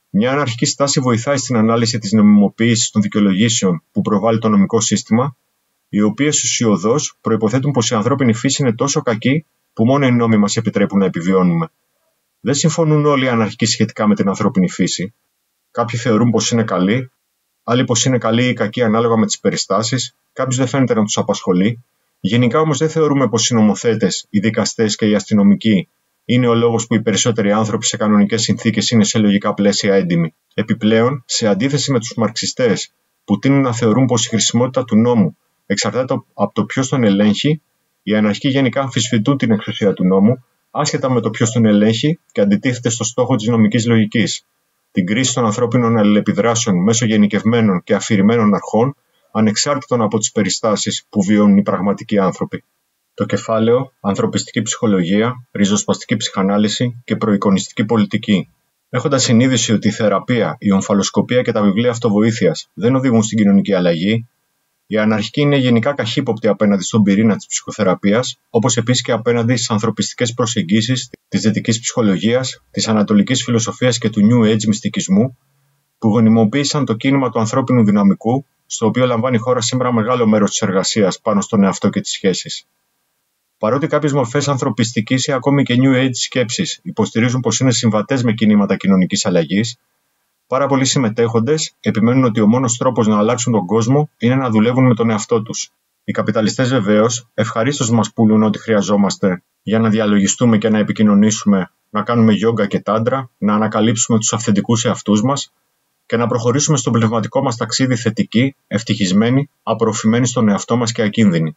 Μια αναρχική στάση βοηθάει στην ανάλυση της νομιμοποίησης των δικαιολογήσεων που προβάλλει το νομικό σύστημα, οι οποίες ουσιωδώς προϋποθέτουν πως η ανθρώπινη φύση είναι τόσο κακή που μόνο οι νόμοι μας επιτρέπουν να επιβιώνουμε. Δεν συμφωνούν όλοι οι αναρχικοί σχετικά με την ανθρώπινη φύση. Κάποιοι θεωρούν πως είναι καλή, άλλοι πως είναι καλή ή κακή ανάλογα με τις περιστάσεις, κάποιους δεν φαίνεται να τους απασχολεί. Γενικά όμως δεν θεωρούμε πως οι νομοθέτες, οι δικαστές και οι αστυνομικοί είναι ο λόγος που οι περισσότεροι άνθρωποι σε κανονικές συνθήκες είναι σε λογικά πλαίσια έντιμοι. Επιπλέον, σε αντίθεση με τους μαρξιστές που τείνουν να θεωρούν πως η χρησιμότητα του νόμου εξαρτάται από το ποιος τον ελέγχει, οι αναρχικοί γενικά αμφισβητούν την εξουσία του νόμου, άσχετα με το ποιος τον ελέγχει και αντιτίθεται στο στόχο της νομικής λογικής, την κρίση των ανθρώπινων αλληλεπιδράσεων μέσω γενικευμένων και αφηρημένων αρχών, ανεξάρτητων από τις περιστάσεις που βιώνουν οι πραγματικοί άνθρωποι. Το κεφάλαιο Ανθρωπιστική ψυχολογία, ριζοσπαστική ψυχανάλυση και προεικονιστική πολιτική. Έχοντας συνείδηση ότι η θεραπεία, η ομφαλοσκοπία και τα βιβλία αυτοβοήθειας δεν οδηγούν στην κοινωνική αλλαγή, οι αναρχικοί είναι γενικά καχύποπτοι απέναντι στον πυρήνα της ψυχοθεραπείας, όπως επίσης και απέναντι στις ανθρωπιστικές προσεγγίσεις της δυτικής ψυχολογίας, της ανατολικής φιλοσοφίας και του New Age μυστικισμού, που γονιμοποίησαν το κίνημα του ανθρώπινου δυναμικού, στο οποίο λαμβάνει η χώρα σήμερα μεγάλο μέρος της εργασίας πάνω στον εαυτό και τις σχέσεις. Παρότι κάποιες μορφές ανθρωπιστικής ή ακόμη και New Age σκέψης υποστηρίζουν πως είναι συμβατές με κινήματα κοινωνικής αλλαγής, πάρα πολλοί συμμετέχοντες επιμένουν ότι ο μόνος τρόπος να αλλάξουν τον κόσμο είναι να δουλεύουν με τον εαυτό τους. Οι καπιταλιστές βεβαίως ευχαρίστως μας πουλούν ό,τι χρειαζόμαστε για να διαλογιστούμε και να επικοινωνήσουμε, να κάνουμε γιόγκα και τάντρα, να ανακαλύψουμε τους αυθεντικούς εαυτούς μας και να προχωρήσουμε στο πνευματικό μας ταξίδι θετικοί, ευτυχισμένοι, απορροφημένοι στον εαυτό μας και ακίνδυνοι.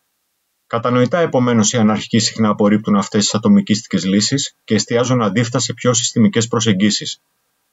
Κατανοητά επομένως οι αναρχικοί συχνά απορρίπτουν αυτές τις ατομικίστικες λύσεις και εστιάζουν αντίθετα σε πιο συστημικές προσεγγίσεις.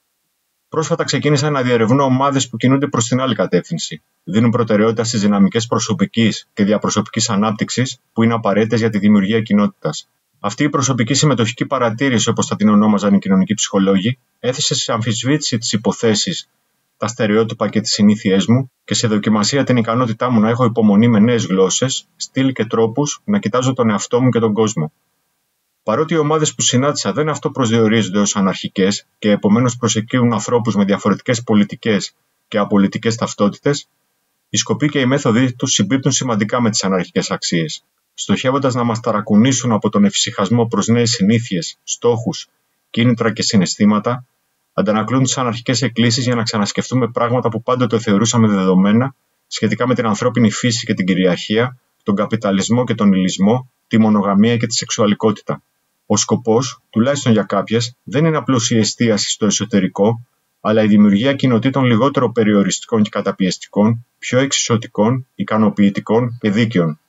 Πρόσφατα ξεκίνησα να διερευνώ ομάδες που κινούνται προς την άλλη κατεύθυνση. Δίνουν προτεραιότητα στις δυναμικές προσωπικής και διαπροσωπικής ανάπτυξης που είναι απαραίτητες για τη δημιουργία κοινότητας. Αυτή η προσωπική συμμετοχική παρατήρηση, όπως θα την ονόμαζαν οι κοινωνικοί ψυχολόγοι, έθεσε σε αμφισβήτηση τις υποθέσεις, τα στερεότυπα και τις συνήθειές μου και σε δοκιμασία την ικανότητά μου να έχω υπομονή με νέες γλώσσες, στυλ και τρόπους να κοιτάζω τον εαυτό μου και τον κόσμο. Παρότι οι ομάδες που συνάντησα δεν αυτοπροσδιορίζονται ως αναρχικές και επομένως προσεκύουν ανθρώπους με διαφορετικές πολιτικές και απολυτικές ταυτότητες, οι σκοποί και οι μέθοδοι τους συμπίπτουν σημαντικά με τις αναρχικές αξίες, στοχεύοντας να μας ταρακουνήσουν από τον εφησυχασμό προς νέες συνήθειες, στόχους, κίνητρα και συναισθήματα, αντανακλούν τις αναρχικές εκκλήσεις για να ξανασκεφτούμε πράγματα που πάντοτε θεωρούσαμε δεδομένα σχετικά με την ανθρώπινη φύση και την κυριαρχία, τον καπιταλισμό και τον υλισμό, τη μονογαμία και τη σεξουαλικότητα. Ο σκοπός, τουλάχιστον για κάποιες, δεν είναι απλώς η εστίαση στο εσωτερικό, αλλά η δημιουργία κοινοτήτων λιγότερο περιοριστικών και καταπιεστικών, πιο εξισωτικών, ικανοποιητικών και δίκαιων.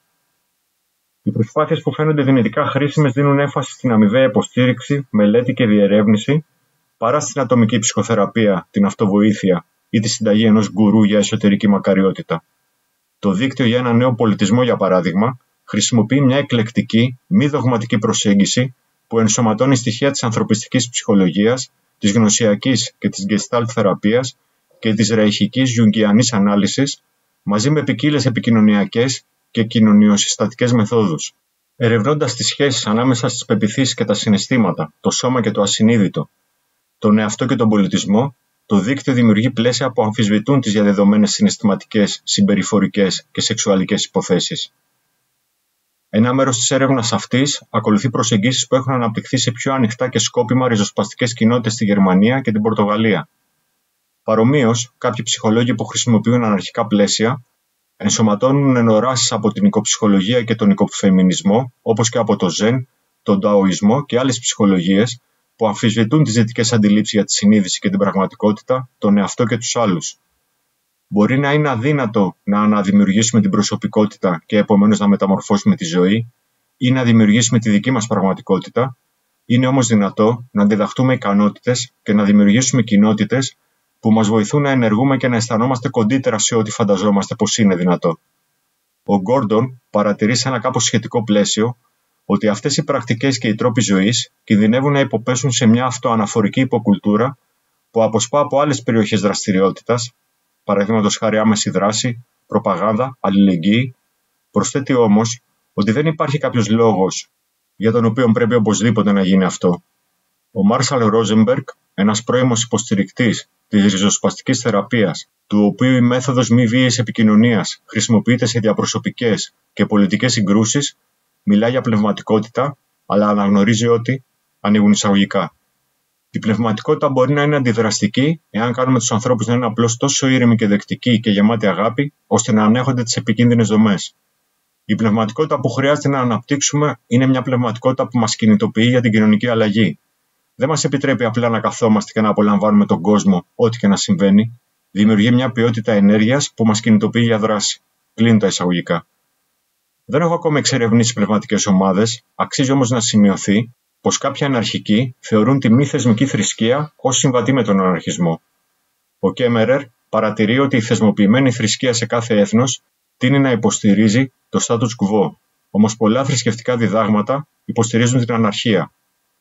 Οι προσπάθειες που φαίνονται δυνητικά χρήσιμες δίνουν έμφαση στην αμοιβαία υποστήριξη, μελέτη και διερεύνηση, παρά στην ατομική ψυχοθεραπεία, την αυτοβοήθεια ή τη συνταγή ενός γκουρού για εσωτερική μακαριότητα. Το δίκτυο για ένα νέο πολιτισμό, για παράδειγμα, χρησιμοποιεί μια εκλεκτική, μη δογματική προσέγγιση που ενσωματώνει στοιχεία της ανθρωπιστικής ψυχολογίας, της γνωσιακής και της γκεστάλτ θεραπείας και της ρεϊχικής γιουγκιανής ανάλυσης, μαζί με ποικίλες επικοινωνιακές και κοινωνιοσυστατικές μεθόδους. Ερευνώντας τις σχέσεις ανάμεσα στις πεποιθήσεις και τα συναισθήματα, το σώμα και το ασυνείδητο, τον εαυτό και τον πολιτισμό, το δίκτυο δημιουργεί πλαίσια που αμφισβητούν τις διαδεδομένες συναισθηματικές, συμπεριφορικές και σεξουαλικές υποθέσεις. Ένα μέρος της έρευνας αυτής ακολουθεί προσεγγίσεις που έχουν αναπτυχθεί σε πιο ανοιχτά και σκόπιμα ριζοσπαστικές κοινότητες στη Γερμανία και την Πορτογαλία. Παρομοίως, κάποιοι ψυχολόγοι που χρησιμοποιούν αναρχικά πλαίσια ενσωματώνουν ενοράσεις από την οικοψυχολογία και τον οικοφεμινισμό, όπως και από το Ζεν, τον Ταοισμό και άλλες ψυχολογίες που αμφισβητούν τις δυτικές αντιλήψεις για τη συνείδηση και την πραγματικότητα, τον εαυτό και τους άλλους. Μπορεί να είναι αδύνατο να αναδημιουργήσουμε την προσωπικότητα και επομένως να μεταμορφώσουμε τη ζωή ή να δημιουργήσουμε τη δική μας πραγματικότητα, είναι όμως δυνατό να διδαχτούμε ικανότητες και να δημιουργήσουμε κοινότητες που μας βοηθούν να ενεργούμε και να αισθανόμαστε κοντύτερα σε ό,τι φανταζόμαστε πως είναι δυνατό. Ο Γκόρντον παρατηρεί σε ένα κάπως σχετικό πλαίσιο ότι αυτές οι πρακτικές και οι τρόποι ζωής κινδυνεύουν να υποπέσουν σε μια αυτοαναφορική υποκουλτούρα που αποσπά από άλλες περιοχές δραστηριότητας, παραδείγματος χάρη άμεση δράση, προπαγάνδα, αλληλεγγύη. Προσθέτει όμως ότι δεν υπάρχει κάποιος λόγος για τον οποίο πρέπει οπωσδήποτε να γίνει αυτό. Ο Μάρσαλ Ρόζενμπεργκ, ένας πρώιμος υποστηρικτής της ριζοσπαστικής θεραπείας, του οποίου η μέθοδος μη βίαιης επικοινωνίας χρησιμοποιείται σε διαπροσωπικές και πολιτικές συγκρούσεις, μιλά για πνευματικότητα, αλλά αναγνωρίζει ότι, ανοίγουν εισαγωγικά, η πνευματικότητα μπορεί να είναι αντιδραστική εάν κάνουμε τους ανθρώπους να είναι απλώς τόσο ήρεμοι και δεκτικοί και γεμάτοι αγάπη, ώστε να ανέχονται τις επικίνδυνες δομές. Η πνευματικότητα που χρειάζεται να αναπτύξουμε είναι μια πνευματικότητα που μας κινητοποιεί για την κοινωνική αλλαγή. Δεν μας επιτρέπει απλά να καθόμαστε και να απολαμβάνουμε τον κόσμο, ό,τι και να συμβαίνει. Δημιουργεί μια ποιότητα ενέργειας που μας κινητοποιεί για δράση. Κλείνω τα εισαγωγικά. Δεν έχω ακόμα εξερευνήσει πνευματικές ομάδες, αξίζει όμως να σημειωθεί πως κάποιοι αναρχικοί θεωρούν τη μη θεσμική θρησκεία ως συμβατή με τον αναρχισμό. Ο Κέμερερ παρατηρεί ότι η θεσμοποιημένη θρησκεία σε κάθε έθνος τείνει να υποστηρίζει το status quo, όμως πολλά θρησκευτικά διδάγματα υποστηρίζουν την αναρχία.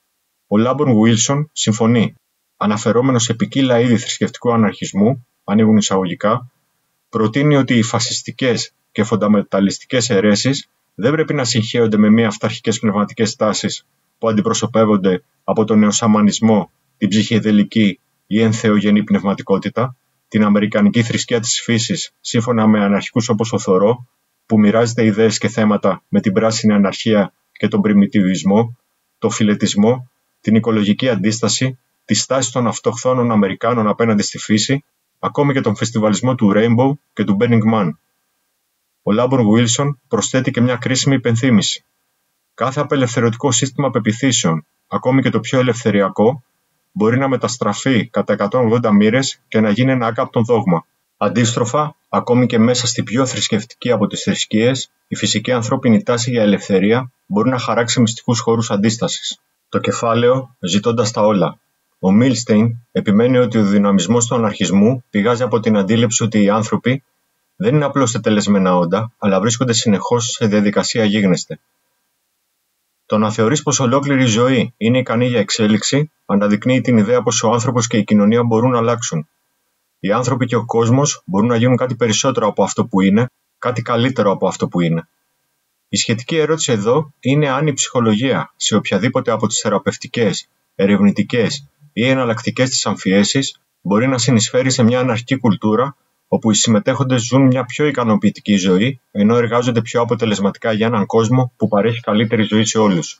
Ο Λάμπορν Γουίλσον συμφωνεί, αναφερόμενος σε ποικίλα είδη θρησκευτικού αναρχισμού, ανοίγουν εισαγωγικά, προτείνει ότι οι φασιστικές και φονταμεταλιστικές αιρέσεις δεν πρέπει να συγχέονται με μία αυταρχικές πνευματικές τάσεις που αντιπροσωπεύονται από τον νεοσαμανισμό, την ψυχεδελική ή ενθεογενή πνευματικότητα, την αμερικανική θρησκεία της φύσης σύμφωνα με αναρχικούς όπως ο Θωρό, που μοιράζεται ιδέες και θέματα με την πράσινη αναρχία και τον πριμιτιβισμό, το φιλετισμό, την οικολογική αντίσταση, τη στάση των αυτοχθόνων Αμερικάνων απέναντι στη φύση, ακόμη και τον φεστιβαλισμό του Rainbow και του Burning Man. Ο Λάμπορν Γουίλσον προσθέτει και μια κρίσιμη υπενθύμηση. Κάθε απελευθερωτικό σύστημα πεποιθήσεων, ακόμη και το πιο ελευθεριακό, μπορεί να μεταστραφεί κατά εκατόν ογδόντα μοίρες και να γίνει ένα άκαπτο δόγμα. Αντίστροφα, ακόμη και μέσα στη πιο θρησκευτική από τις θρησκείες, η φυσική ανθρώπινη τάση για ελευθερία μπορεί να χαράξει μυστικούς χώρους αντίστασης. Το κεφάλαιο «Ζητώντας τα όλα». Ο Μίλστεϊν επιμένει ότι ο δυναμισμός του αναρχισμού πηγάζει από την αντίληψη ότι οι άνθρωποι δεν είναι απλώς τετελεσμένα όντα, αλλά βρίσκονται συνεχώς σε διαδικασία γίγνεσθε. Το να θεωρείς πως ολόκληρη η ζωή είναι ικανή για εξέλιξη αναδεικνύει την ιδέα πως ο άνθρωπος και η κοινωνία μπορούν να αλλάξουν. Οι άνθρωποι και ο κόσμος μπορούν να γίνουν κάτι περισσότερο από αυτό που είναι, κάτι καλύτερο από αυτό που είναι. Η σχετική ερώτηση εδώ είναι αν η ψυχολογία σε οποιαδήποτε από τις θεραπευτικές, ερευνητικές ή εναλλακτικές της αμφιέσεις μπορεί να συνεισφέρει σε μια αναρχική κουλτούρα όπου οι συμμετέχοντες ζουν μια πιο ικανοποιητική ζωή, ενώ εργάζονται πιο αποτελεσματικά για έναν κόσμο που παρέχει καλύτερη ζωή σε όλους.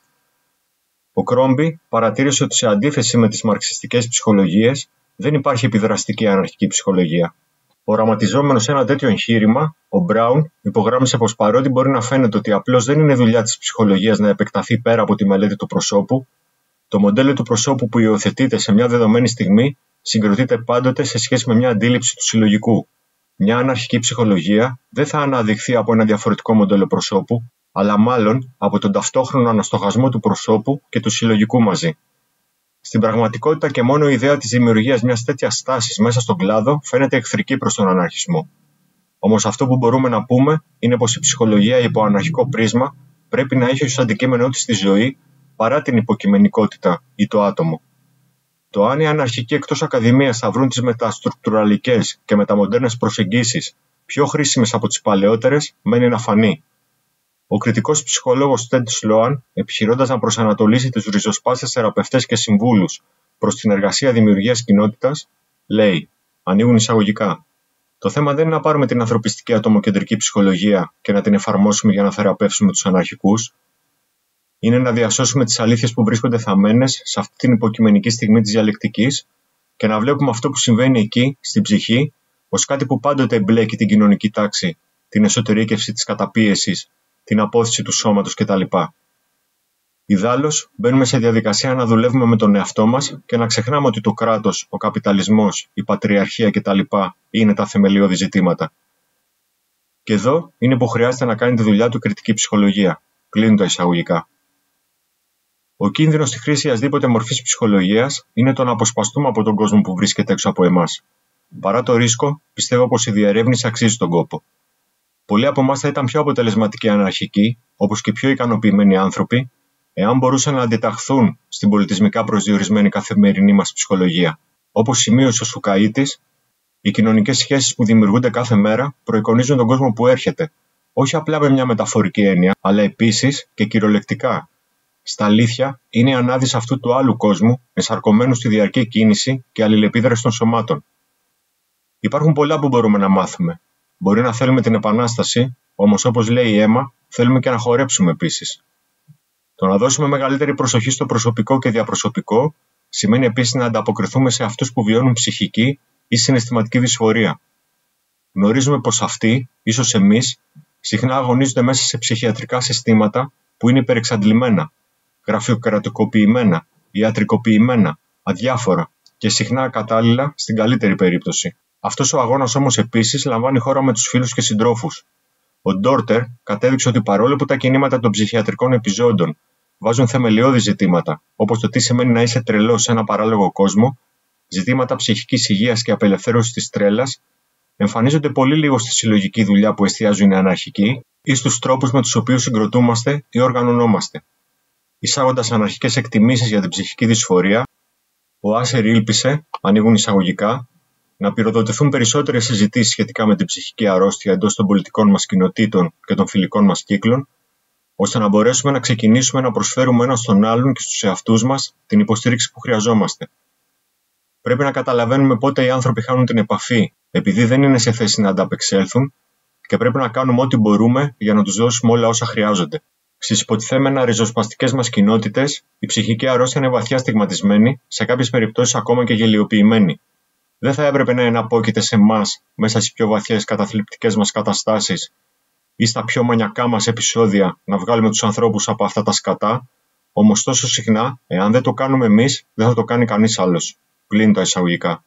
Ο Κρόμπι παρατήρησε ότι σε αντίθεση με τις μαρξιστικές ψυχολογίες, δεν υπάρχει επιδραστική αναρχική ψυχολογία. Οραματιζόμενος σε ένα τέτοιο εγχείρημα, ο Μπράουν υπογράμμισε πως παρότι μπορεί να φαίνεται ότι απλώς δεν είναι δουλειά της ψυχολογίας να επεκταθεί πέρα από τη μελέτη του προσώπου, το μοντέλο του προσώπου που υιοθετείται σε μια δεδομένη στιγμή συγκροτείται πάντοτε σε σχέση με μια αντίληψη του συλλογικού. Μια αναρχική ψυχολογία δεν θα αναδειχθεί από ένα διαφορετικό μοντέλο προσώπου, αλλά μάλλον από τον ταυτόχρονο αναστοχασμό του προσώπου και του συλλογικού μαζί. Στην πραγματικότητα και μόνο η ιδέα της δημιουργίας μιας τέτοιας τάσης μέσα στον κλάδο φαίνεται εχθρική προς τον αναρχισμό. Όμως αυτό που μπορούμε να πούμε είναι πως η ψυχολογία υπό αναρχικό πρίσμα πρέπει να έχει ως αντικείμενό της τη ζωή παρά την υποκειμενικότητα ή το άτομο. Το αν οι αναρχικοί εκτός ακαδημίας θα βρουν τις μεταστρουκτουραλικές και μεταμοντέρνες προσεγγίσεις πιο χρήσιμες από τις παλαιότερες μένει να φανεί. Ο κριτικός ψυχολόγος Τεντ Σλόαν, επιχειρώντας να προσανατολίσει τους ριζοσπάστες θεραπευτές και συμβούλους προς την εργασία δημιουργίας κοινότητας, λέει, ανοίγουν εισαγωγικά. Το θέμα δεν είναι να πάρουμε την ανθρωπιστική ατομοκεντρική ψυχολογία και να την εφαρμόσουμε για να θεραπεύσουμε τους αναρχικούς. Είναι να διασώσουμε τις αλήθειες που βρίσκονται θαμμένες σε αυτή την υποκειμενική στιγμή της διαλεκτικής και να βλέπουμε αυτό που συμβαίνει εκεί, στην ψυχή, ως κάτι που πάντοτε εμπλέκει την κοινωνική τάξη, την εσωτερήκευση της καταπίεσης, την απόθεση του σώματος κτλ. Ιδάλλως, μπαίνουμε σε διαδικασία να δουλεύουμε με τον εαυτό μας και να ξεχνάμε ότι το κράτος, ο καπιταλισμός, η πατριαρχία κτλ. Είναι τα θεμελιώδη ζητήματα. Και εδώ είναι που χρειάζεται να κάνει τη δουλειά του κριτική ψυχολογία. Κλείνουν τα εισαγωγικά. Ο κίνδυνος στη χρήση ασδήποτε μορφής ψυχολογίας είναι το να αποσπαστούμε από τον κόσμο που βρίσκεται έξω από εμάς. Παρά το ρίσκο, πιστεύω πως η διερεύνηση αξίζει τον κόπο. Πολλοί από εμάς θα ήταν πιο αποτελεσματικοί αναρχικοί, όπως και πιο ικανοποιημένοι άνθρωποι, εάν μπορούσαν να αντιταχθούν στην πολιτισμικά προσδιορισμένη καθημερινή μας ψυχολογία. Όπως σημείωσε ο Σουκαΐτης, οι κοινωνικές σχέσεις που δημιουργούνται κάθε μέρα προεικονίζουν τον κόσμο που έρχεται, όχι απλά με μια μεταφορική έννοια, αλλά επίσης και κυριολεκτικά, στα αλήθεια, είναι η ανάδυση αυτού του άλλου κόσμου, ενσαρκωμένου στη διαρκή κίνηση και αλληλεπίδραση των σωμάτων. Υπάρχουν πολλά που μπορούμε να μάθουμε. Μπορεί να θέλουμε την επανάσταση, όμως όπως λέει η Έμα, θέλουμε και να χορέψουμε επίσης. Το να δώσουμε μεγαλύτερη προσοχή στο προσωπικό και διαπροσωπικό σημαίνει επίσης να ανταποκριθούμε σε αυτούς που βιώνουν ψυχική ή συναισθηματική δυσφορία. Γνωρίζουμε πως αυτοί, ίσως εμείς, συχνά αγωνίζονται μέσα σε ψυχιατρικά συστήματα που είναι υπερεξαντλημένα, γραφειοκρατικοποιημένα, ιατρικοποιημένα, αδιάφορα και συχνά ακατάλληλα στην καλύτερη περίπτωση. Αυτός ο αγώνας όμως επίσης λαμβάνει χώρα με τους φίλους και συντρόφους. Ο Ντόρτερ κατέδειξε ότι παρόλο που τα κινήματα των ψυχιατρικών επιζώντων βάζουν θεμελιώδη ζητήματα, όπως το τι σημαίνει να είσαι τρελός σε ένα παράλογο κόσμο, ζητήματα ψυχικής υγείας και απελευθέρωσης της τρέλας, εμφανίζονται πολύ λίγο στη συλλογική δουλειά που εστιάζουν οι αναρχικοί ή στους τρόπους με τους οποίους συγκροτούμαστε ή οργανωνόμαστε. Εισάγοντας αναρχικές εκτιμήσεις για την ψυχική δυσφορία, ο Άσερ ήλπισε, ανοίγουν εισαγωγικά, να πυροδοτηθούν περισσότερες συζητήσεις σχετικά με την ψυχική αρρώστια εντός των πολιτικών μας κοινοτήτων και των φιλικών μας κύκλων, ώστε να μπορέσουμε να ξεκινήσουμε να προσφέρουμε ένα στον άλλον και στους εαυτούς μας την υποστήριξη που χρειαζόμαστε. Πρέπει να καταλαβαίνουμε πότε οι άνθρωποι χάνουν την επαφή, επειδή δεν είναι σε θέση να ανταπεξέλθουν, και πρέπει να κάνουμε ό,τι μπορούμε για να τους δώσουμε όλα όσα χρειάζονται. Στις υποτιθέμενα ριζοσπαστικές μας κοινότητες, η ψυχική αρρώστια είναι βαθιά στιγματισμένη, σε κάποιες περιπτώσεις ακόμα και γελιοποιημένη. Δεν θα έπρεπε να εναπόκειται σε εμάς μέσα στις πιο βαθιές καταθλιπτικές μας καταστάσεις ή στα πιο μανιακά μας επεισόδια να βγάλουμε τους ανθρώπους από αυτά τα σκατά, όμως τόσο συχνά, εάν δεν το κάνουμε εμείς, δεν θα το κάνει κανείς άλλος. Κλείνει τα εισαγωγικά.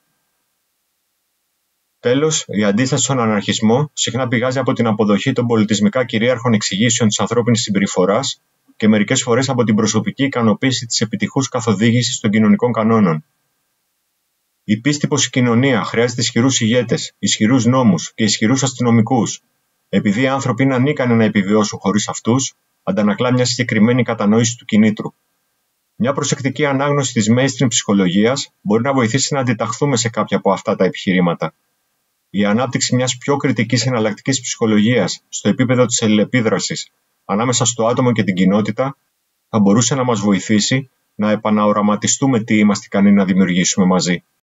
Τέλος, η αντίσταση στον αναρχισμό συχνά πηγάζει από την αποδοχή των πολιτισμικά κυρίαρχων εξηγήσεων της ανθρώπινης συμπεριφοράς και μερικές φορές από την προσωπική ικανοποίηση της επιτυχούς καθοδήγησης των κοινωνικών κανόνων. Η πίστη πως η κοινωνία χρειάζεται ισχυρούς ηγέτες, ισχυρούς νόμους και ισχυρούς αστυνομικούς, επειδή οι άνθρωποι είναι ανίκανοι να επιβιώσουν χωρίς αυτούς, αντανακλά μια συγκεκριμένη κατανόηση του κινήτρου. Μια προσεκτική ανάγνωση της mainstream ψυχολογίας μπορεί να βοηθήσει να αντιταχθούμε σε κάποια από αυτά τα επιχειρήματα. Η ανάπτυξη μιας πιο κριτικής εναλλακτικής ψυχολογίας στο επίπεδο της αλληλεπίδρασης ανάμεσα στο άτομο και την κοινότητα θα μπορούσε να μας βοηθήσει να επαναοραματιστούμε τι είμαστε ικανοί να δημιουργήσουμε μαζί.